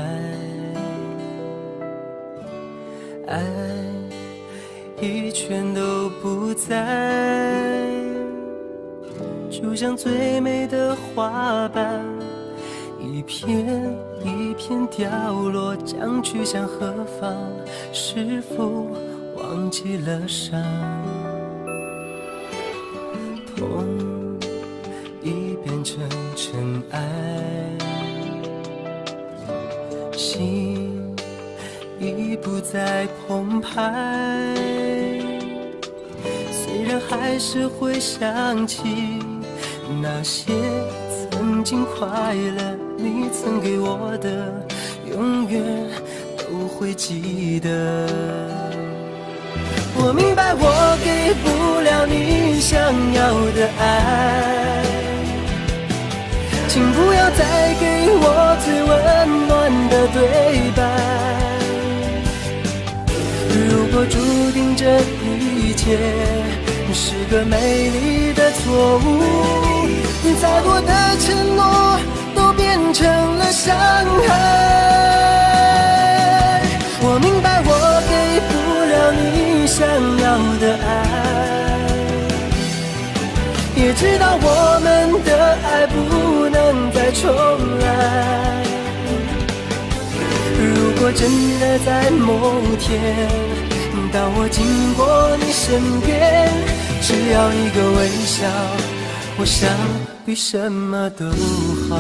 爱已全都不在，就像最美的花瓣，一片一片掉落，将去向何方？是否忘记了伤？痛已变成尘埃，心已不再澎湃，虽然还是会想起那些曾经快乐，你曾给我的，永远都会记得。我明白我给不了你想要的爱，请不要再给我最温暖的对白。如果注定这一切是个美丽的错误，再多的承诺都变成了伤害。我明白我给不了你想要的爱，也知道我们的爱不能再重来。 果真的在某天，当我经过你身边，只要一个微笑，我想比什么都好。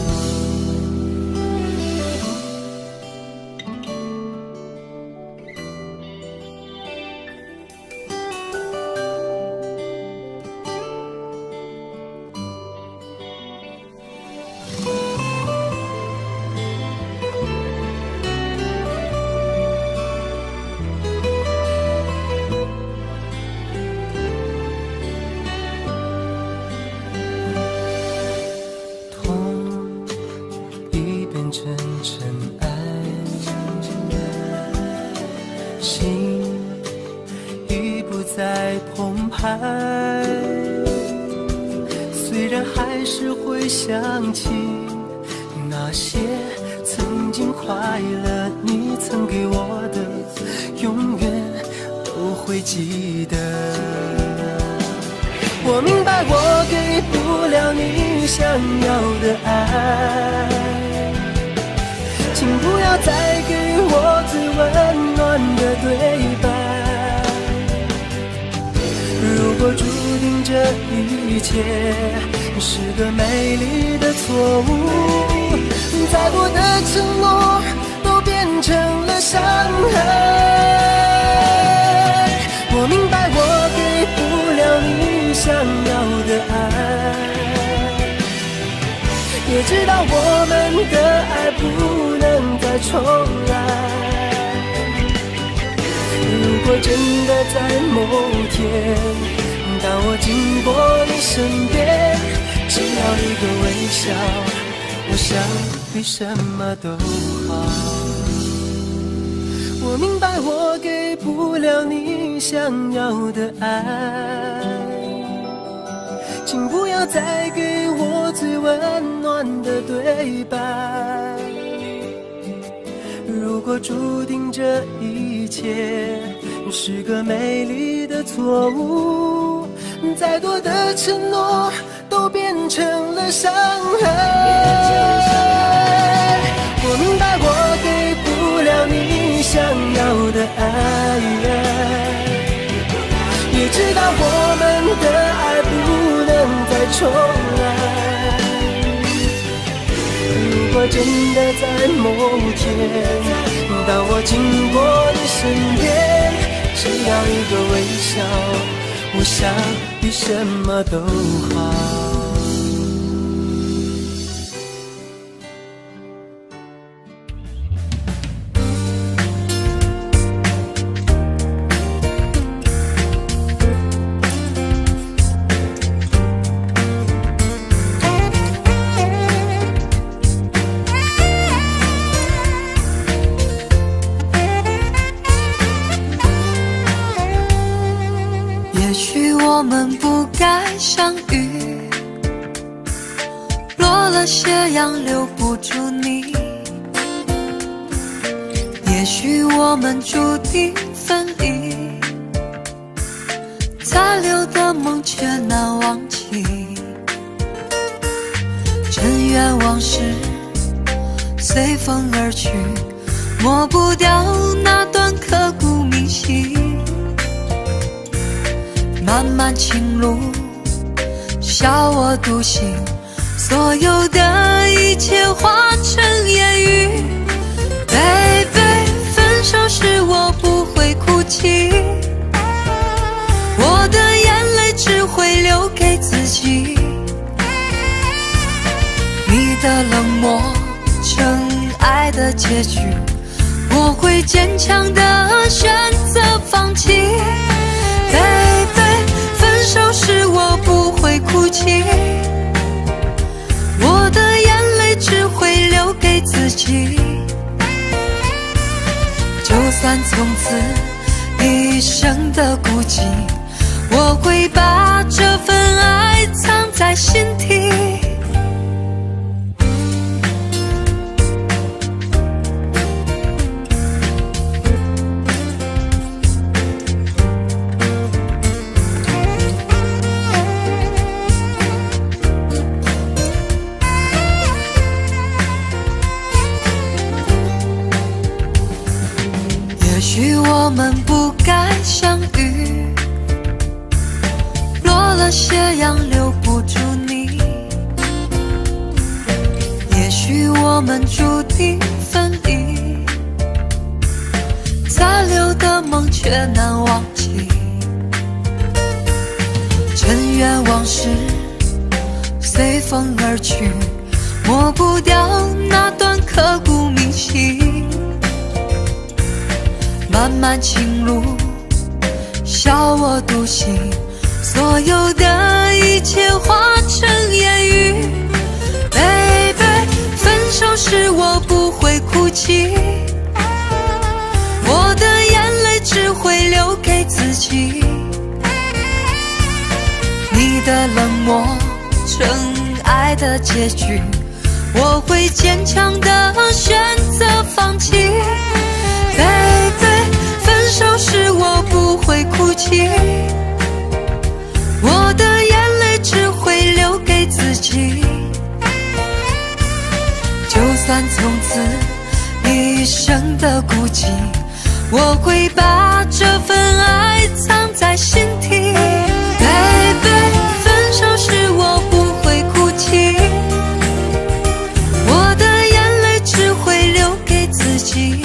虽然还是会想起那些曾经快乐，你曾给我的，永远都会记得。我明白我给不了你想要的爱，请不要再给我最温暖的对白。如果注定这一切是个美丽的错误，再多的承诺都变成了伤害。我明白我给不了你想要的爱，也知道我们的爱不能再重来。如果真的在某天，当我经过你身边，只要一个微笑，我想比什么都好。我明白我给不了你想要的爱，请不要再给我最温暖的对白。如果注定这一切是个美丽的错误，再多的承诺都变成了伤害。我明白我给不了你想要的爱，也知道我们的爱不能再重来。如果真的在某天，当我经过你身边，只要一个微笑，我想比什么都好。 我们不该相遇，落了斜阳留不住你。也许我们注定分离，残留的梦却难忘记。尘缘往事随风而去，抹不掉那段刻骨铭心。漫漫情路，笑我独行，所有的一切化成烟雨。Baby， 分手时我不会哭泣，我的眼泪只会留给自己。你的冷漠成爱的结局，我会坚强地选择放弃。Baby，分手时我不会哭泣，我的眼泪只会留给自己。就算从此一生的孤寂，我会把这份爱藏在心底。 们不该相遇，落了斜阳留不住你，也许我们注定分离，残留的梦却难忘记。尘缘往事随风而去，抹不掉那段刻骨铭心。漫漫情路，笑我独行，所有的一切化成烟雨。Baby， 分手时我不会哭泣，我的眼泪只会留给自己。你的冷漠成爱的结局，我会坚强的选择放弃。Baby， 分手时我不会哭泣，我的眼泪只会留给自己。就算从此一生的孤寂，我会把这份爱藏在心底。Baby， 分手时我不会哭泣，我的眼泪只会留给自己。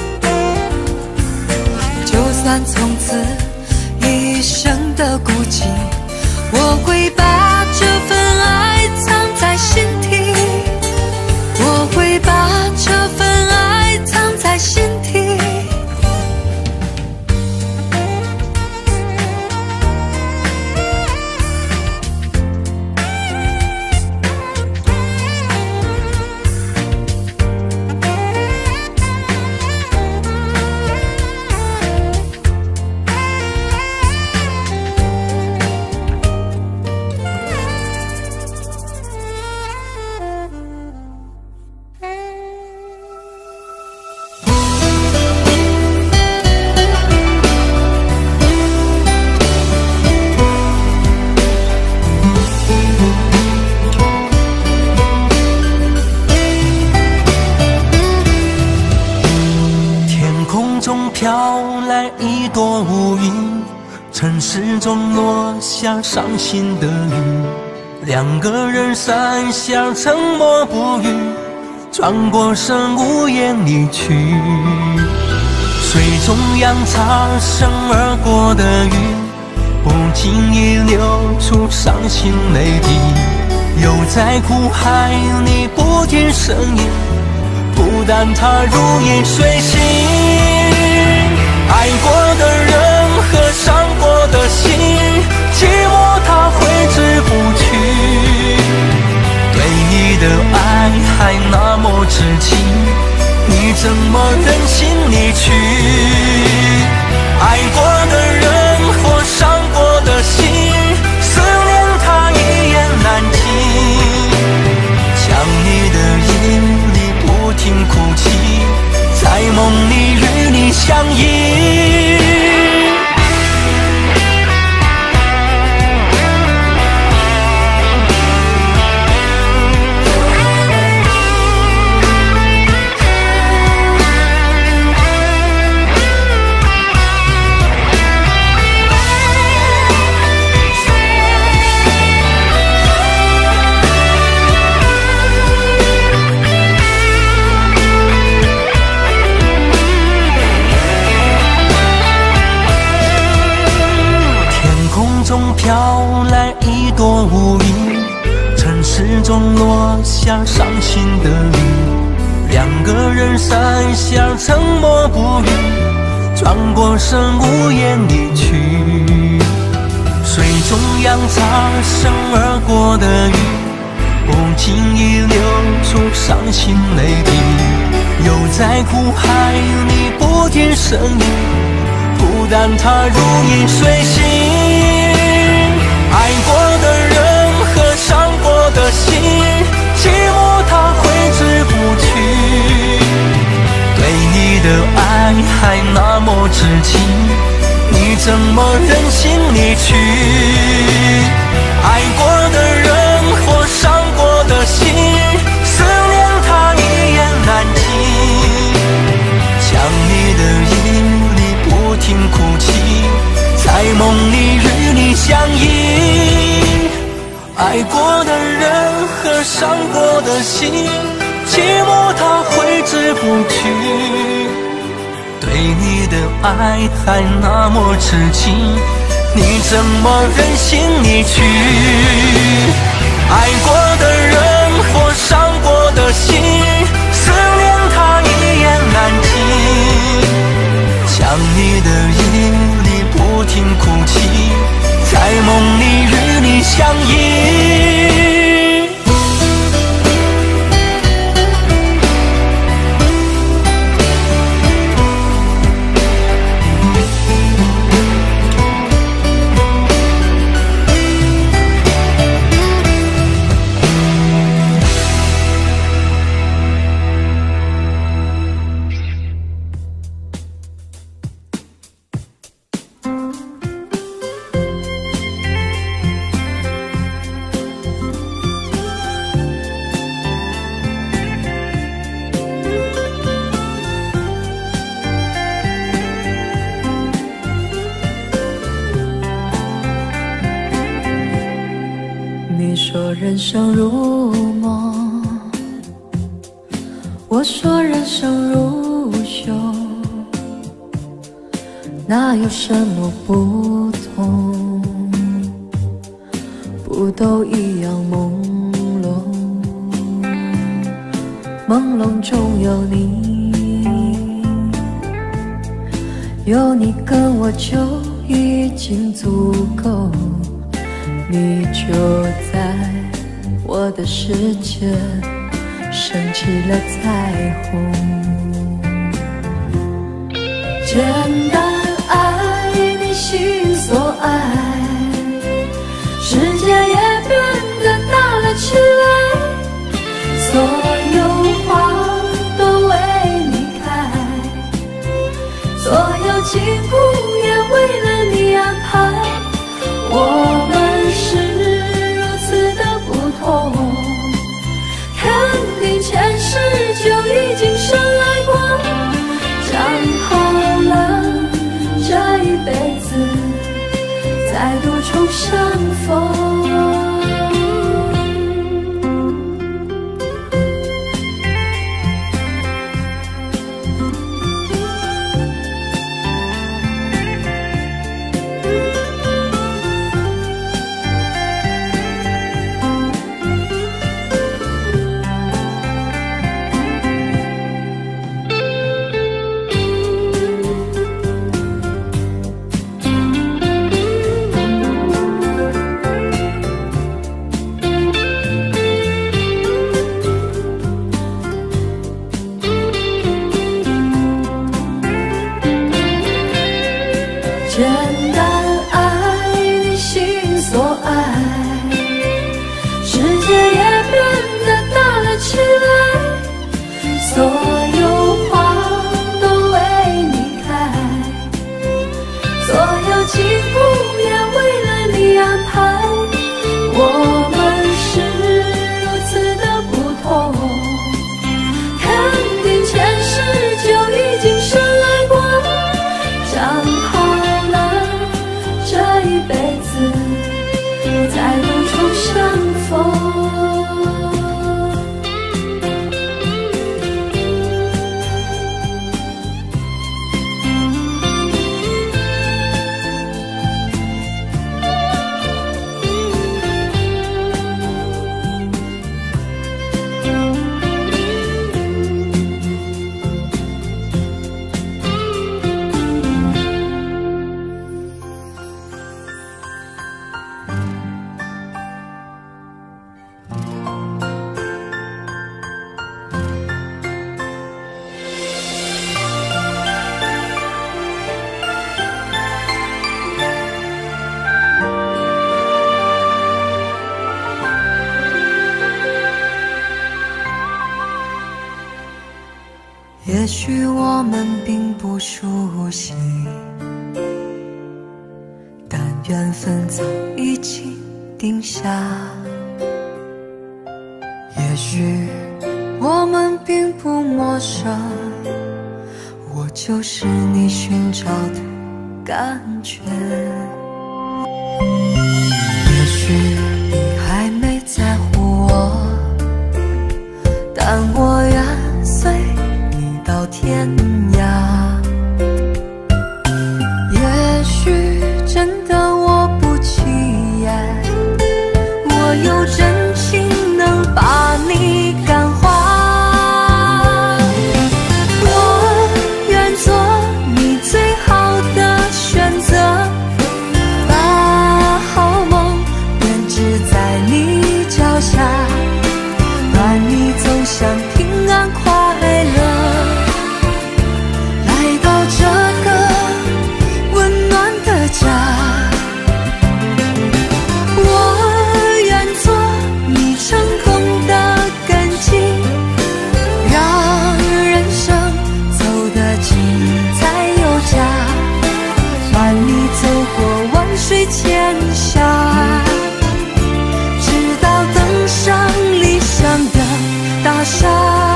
就算从此一生的孤寂，我会把这份爱藏在心底，我会把这份爱藏在心底。 飘来一朵乌云，城市中落下伤心的雨，两个人三笑沉默不语，转过身无言离去。水中央擦身而过的云，不经意流出伤心泪滴，又在苦海里不听声音，不但它如影随形。爱过的人和伤过的心，寂寞它挥之不去。对你的爱还那么痴情，你怎么忍心离去？爱过的人或伤过的心，思念它一言难尽。想你的夜里不停哭泣，在梦里与你相依。飘来一朵乌云，城市中落下伤心的雨，两个人三笑沉默不语，转过身无言离去。水中央擦身而过的雨，不经意流出伤心泪滴，又在苦海里不听声音，不但它如影随形。爱过的人和伤过的心，寂寞它挥之不去。对你的爱还那么痴情，你怎么忍心离去？爱过的人或伤过的心，思念它一言难尽。想你的夜里不停伤过的心，寂寞它挥之不去。对你的爱还那么痴情，你怎么忍心离去？爱过的人或伤过的心，思念它一言难尽。想你的夜里不停哭泣，在梦里与你相依。 人生如梦，我说人生如秀，哪有什么不同？不都一样朦胧，朦胧中有你，有你跟我就已经足够，你就在我的世界升起了彩虹。简单爱你心所爱，世界也变得大了起来，所有花都为你开，所有景物也为了你安排。我们是如此的不同，肯定前世就已经深来过，讲好了这一辈子再度重相逢。简单爱你心所爱，世界也变得大了起来，所有花都为你开，所有景物也为了你安排。我们是如此的不同，肯定前世就已经深来过，讲好这一辈子再度重相逢。也许我们并不熟悉，但缘分早已经定下。也许我们并不陌生，我就是你寻找的感觉。也许你还没在乎我， 沙。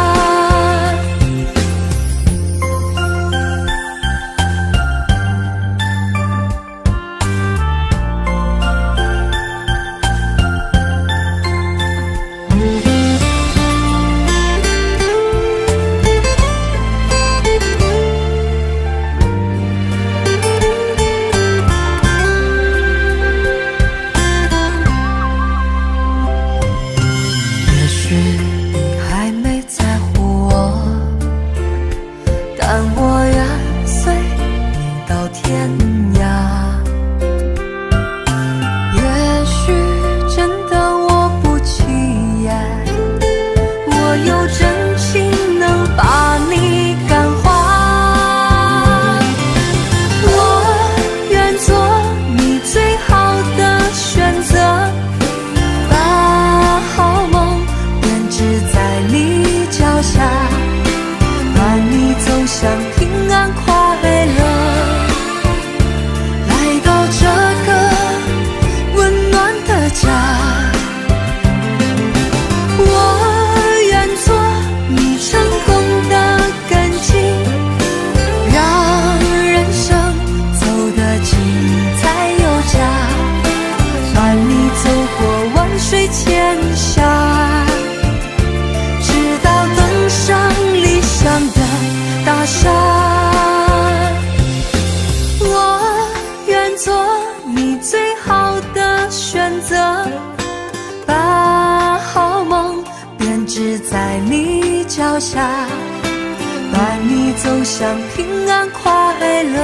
伴你走向平安快乐，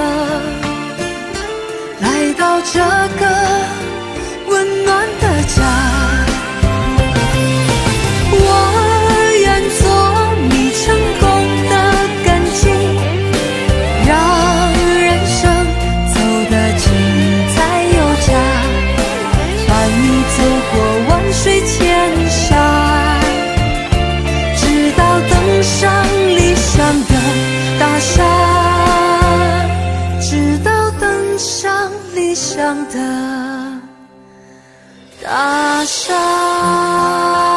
来到这个温暖的家。我愿做你成功的根基，让人生走得精彩有价，伴你走过万水千山，直到登上理想的大山，直到登上理想的大山。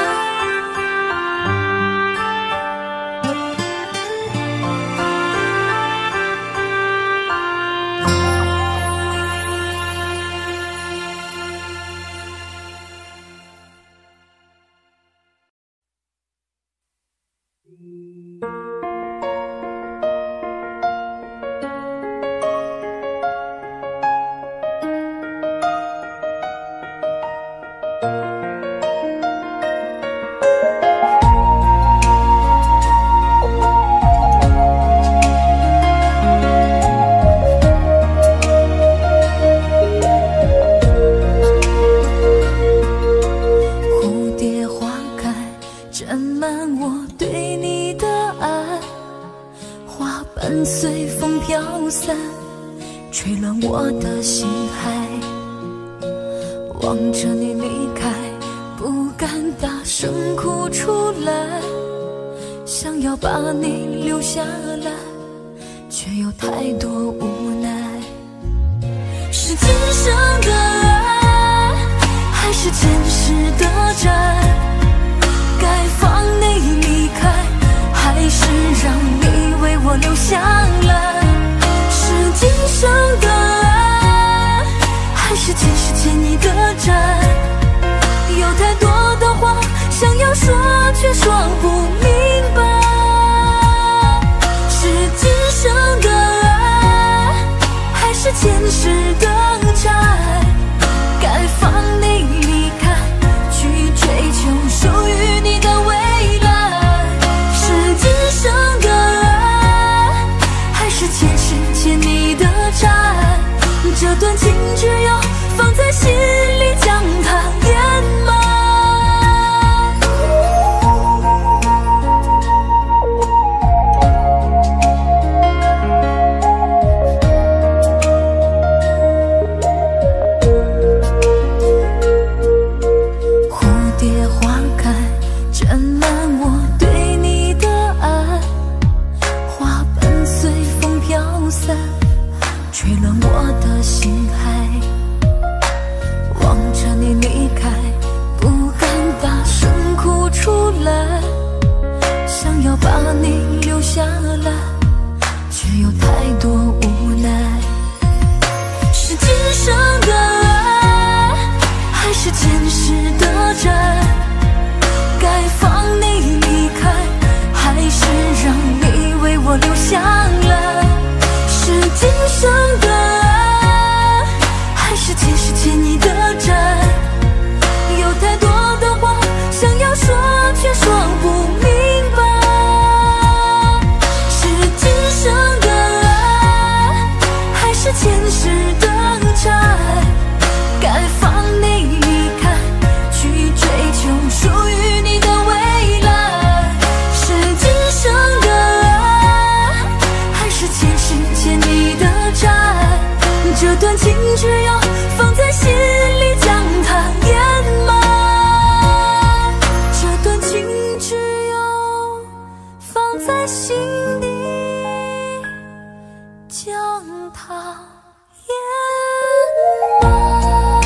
吹乱我的心海，望着你离开，不敢大声哭出来，想要把你留下来，却有太多无奈。是今生的爱，还是前世的债？该放你离开，还是让你为我留下来？是今生的爱，还是前世欠你的债？有太多的话想要说，却说不明白。是今生的爱，还是前世的债？该放你离开，去追求属于你的未来。是今生的爱，还是前世欠你的债？这段情只有放在心里，将它掩埋。 下来，却有太多无奈。是今生的爱，还是前世的债？该放你离开，还是让你为我留下来？是今生的爱，还是前世欠你的债？有太多的话想要说，却说不明白。是今生的爱，还是前世的债？该放你离开，去追求属于你的未来。是今生的爱，还是前世欠你的债？这段情只要放在心里，将它掩埋。这段情只有放在心底，将它掩埋。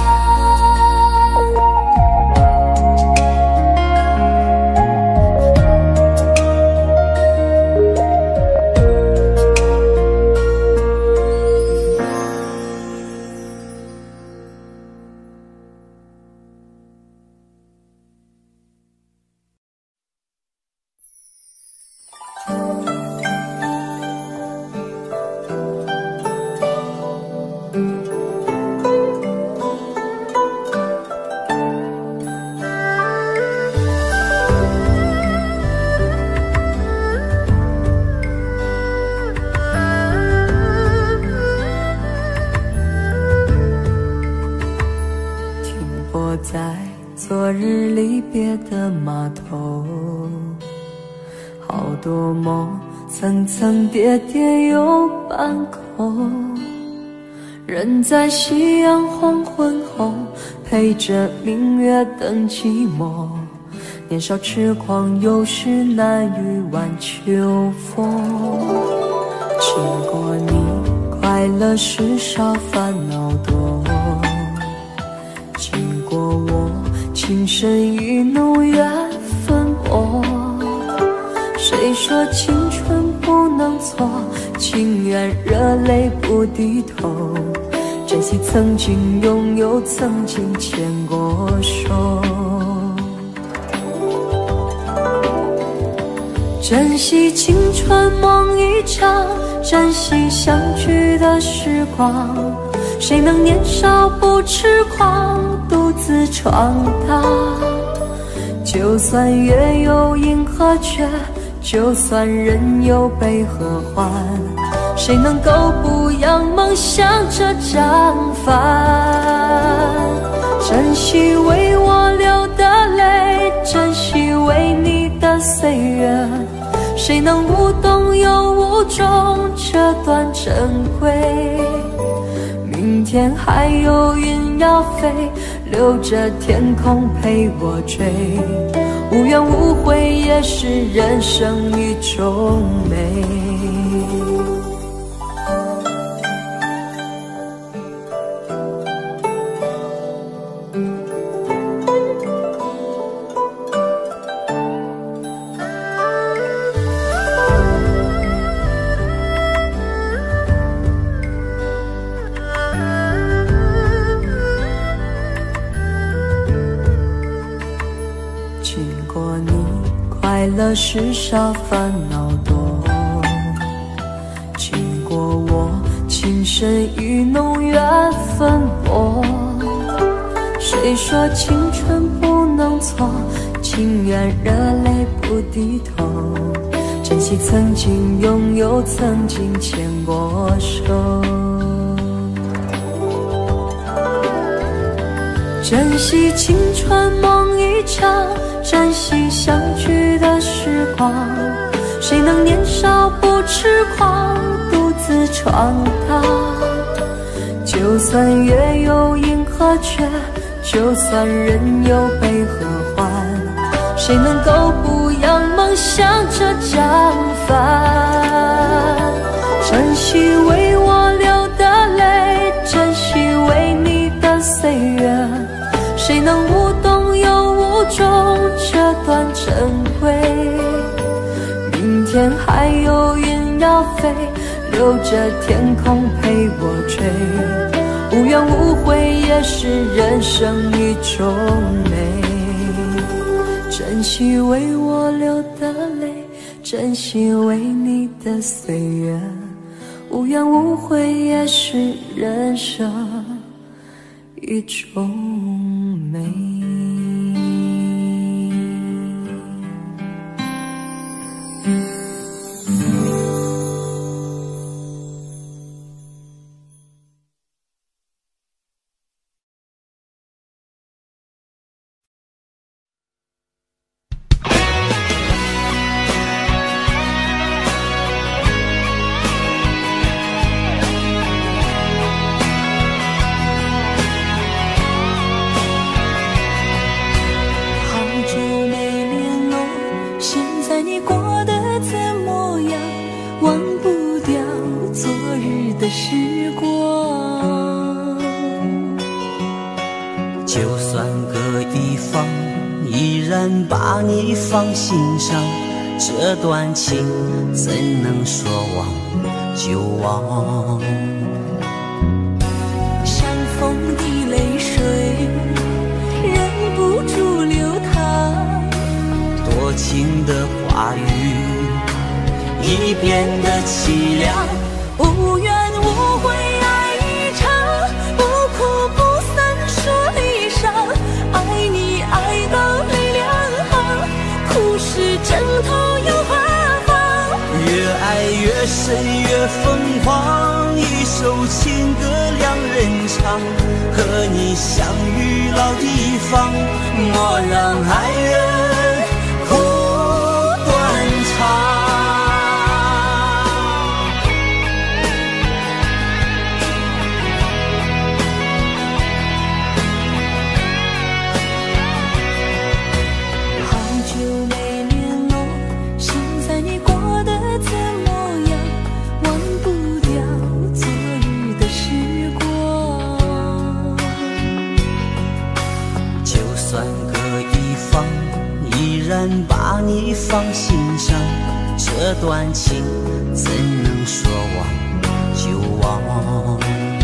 在昨日离别的码头，好多梦层层叠叠又半空，人在夕阳黄昏后，陪着明月等寂寞。年少痴狂，有时难御晚秋风。经过你，快乐时少，烦恼多。经过我，情深意浓，缘分薄。谁说青春不能错？情愿热泪不低头。珍惜曾经拥有，曾经牵过手。珍惜青春梦一场，珍惜相聚的时光。谁能年少不痴狂，独自闯荡？就算月有阴和缺，就算人有悲和欢，谁能够不扬梦想这张帆？珍惜为我流的泪，珍惜为你的岁月，谁能无动又无衷这段珍贵？明天还有云要飞，留着天空陪我追。无怨无悔也是人生一种美。快乐时少，烦恼多。经过我，情深意浓，缘分薄。谁说青春不能错？情愿热泪不低头。珍惜曾经拥有，曾经牵过手。珍惜青春梦一场，珍惜相聚的时光。谁能年少不痴狂，独自闯荡？就算月有阴和缺，就算人有悲和欢，谁能够不扬梦想这张帆？珍惜为我流的泪，珍惜为你的岁月，谁能无动又无衷这段珍贵？明天还有鸟飞，留着天空陪我追。无怨无悔也是人生一种美，珍惜为我流的泪，珍惜为你的岁月。无怨无悔也是人生一种美。 时光， 就算隔一方，依然把你放心上。这段情怎能说忘就忘？ 相逢的泪水忍不住流淌， 多情的话语已变得凄凉。 无怨无悔爱一场，不哭不散说离殇。爱你爱到泪两行，苦是枕头又何妨？ 越爱越深越疯狂，一首情歌两人唱，和你相遇老地方，莫让爱人哭断肠。把你放心上，这段情怎能说忘就忘？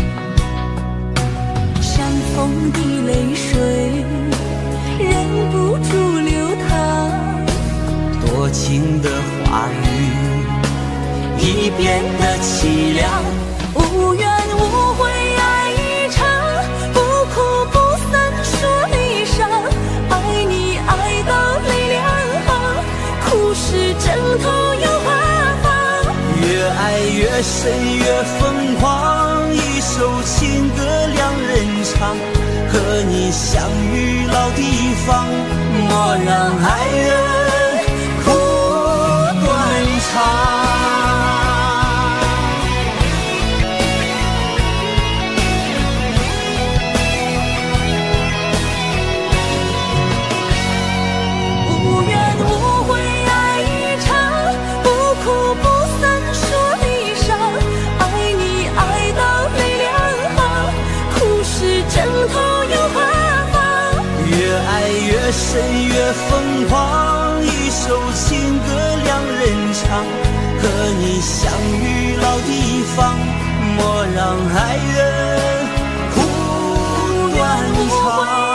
相逢的泪水忍不住流淌， 多情的话语已变得凄凉。 无怨无悔爱一场，不哭不散说离殇。爱你爱到泪两行，苦是枕头又何妨？ 越爱越深越疯狂，一首情歌两人唱，和你相遇老地方，莫让爱人哭断肠。越深越疯狂，一首情歌两人唱，和你相遇老地方，莫让爱人哭断肠。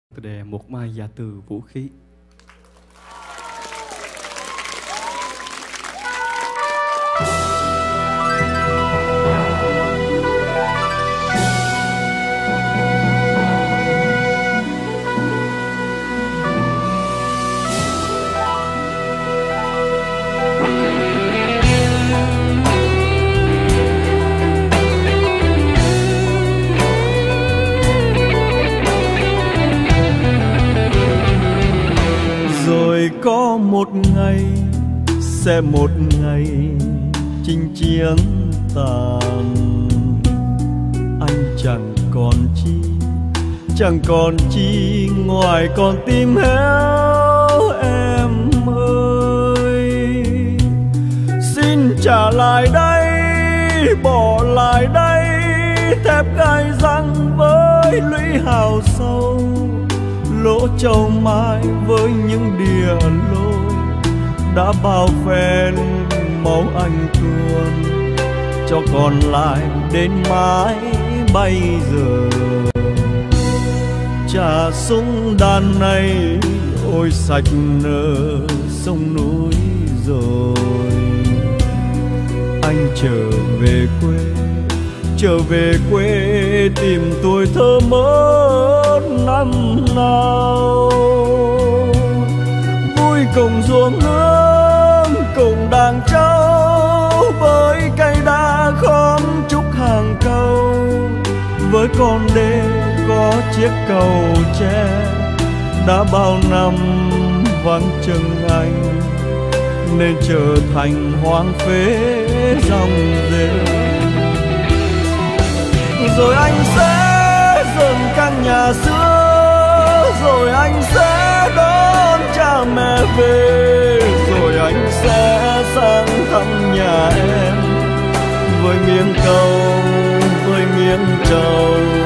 Tựa đề Một Mai Dạ Từ Vũ Khí. Có một ngày sẽ một ngày chinh chiến tàn, anh chẳng còn chi ngoài con tim héo em ơi. Xin trả lại đây, bỏ lại đây thép gai răng với lũy hào sâu, lỗ châu mai với những đìa lôi đã bao phen máu anh tuôn, cho còn lại đến mãi bây giờ. Trà súng đàn này ôi sạch nở sông núi rồi. Anh trở về quê tìm tuổi thơ mất năm nào. Vui cùng ruộng nương cùng đàn trâu, với cây đa khóm trúc hàng câu, với con đê có chiếc cầu tre đã bao năm vắng chân anh, nên trở thành hoang phế dòng rêu. Rồi anh sẽ dọn căn nhà xưa, rồi anh sẽ đón cha mẹ về, rồi anh sẽ sang thăm nhà em với miếng câu, với miếng trầu.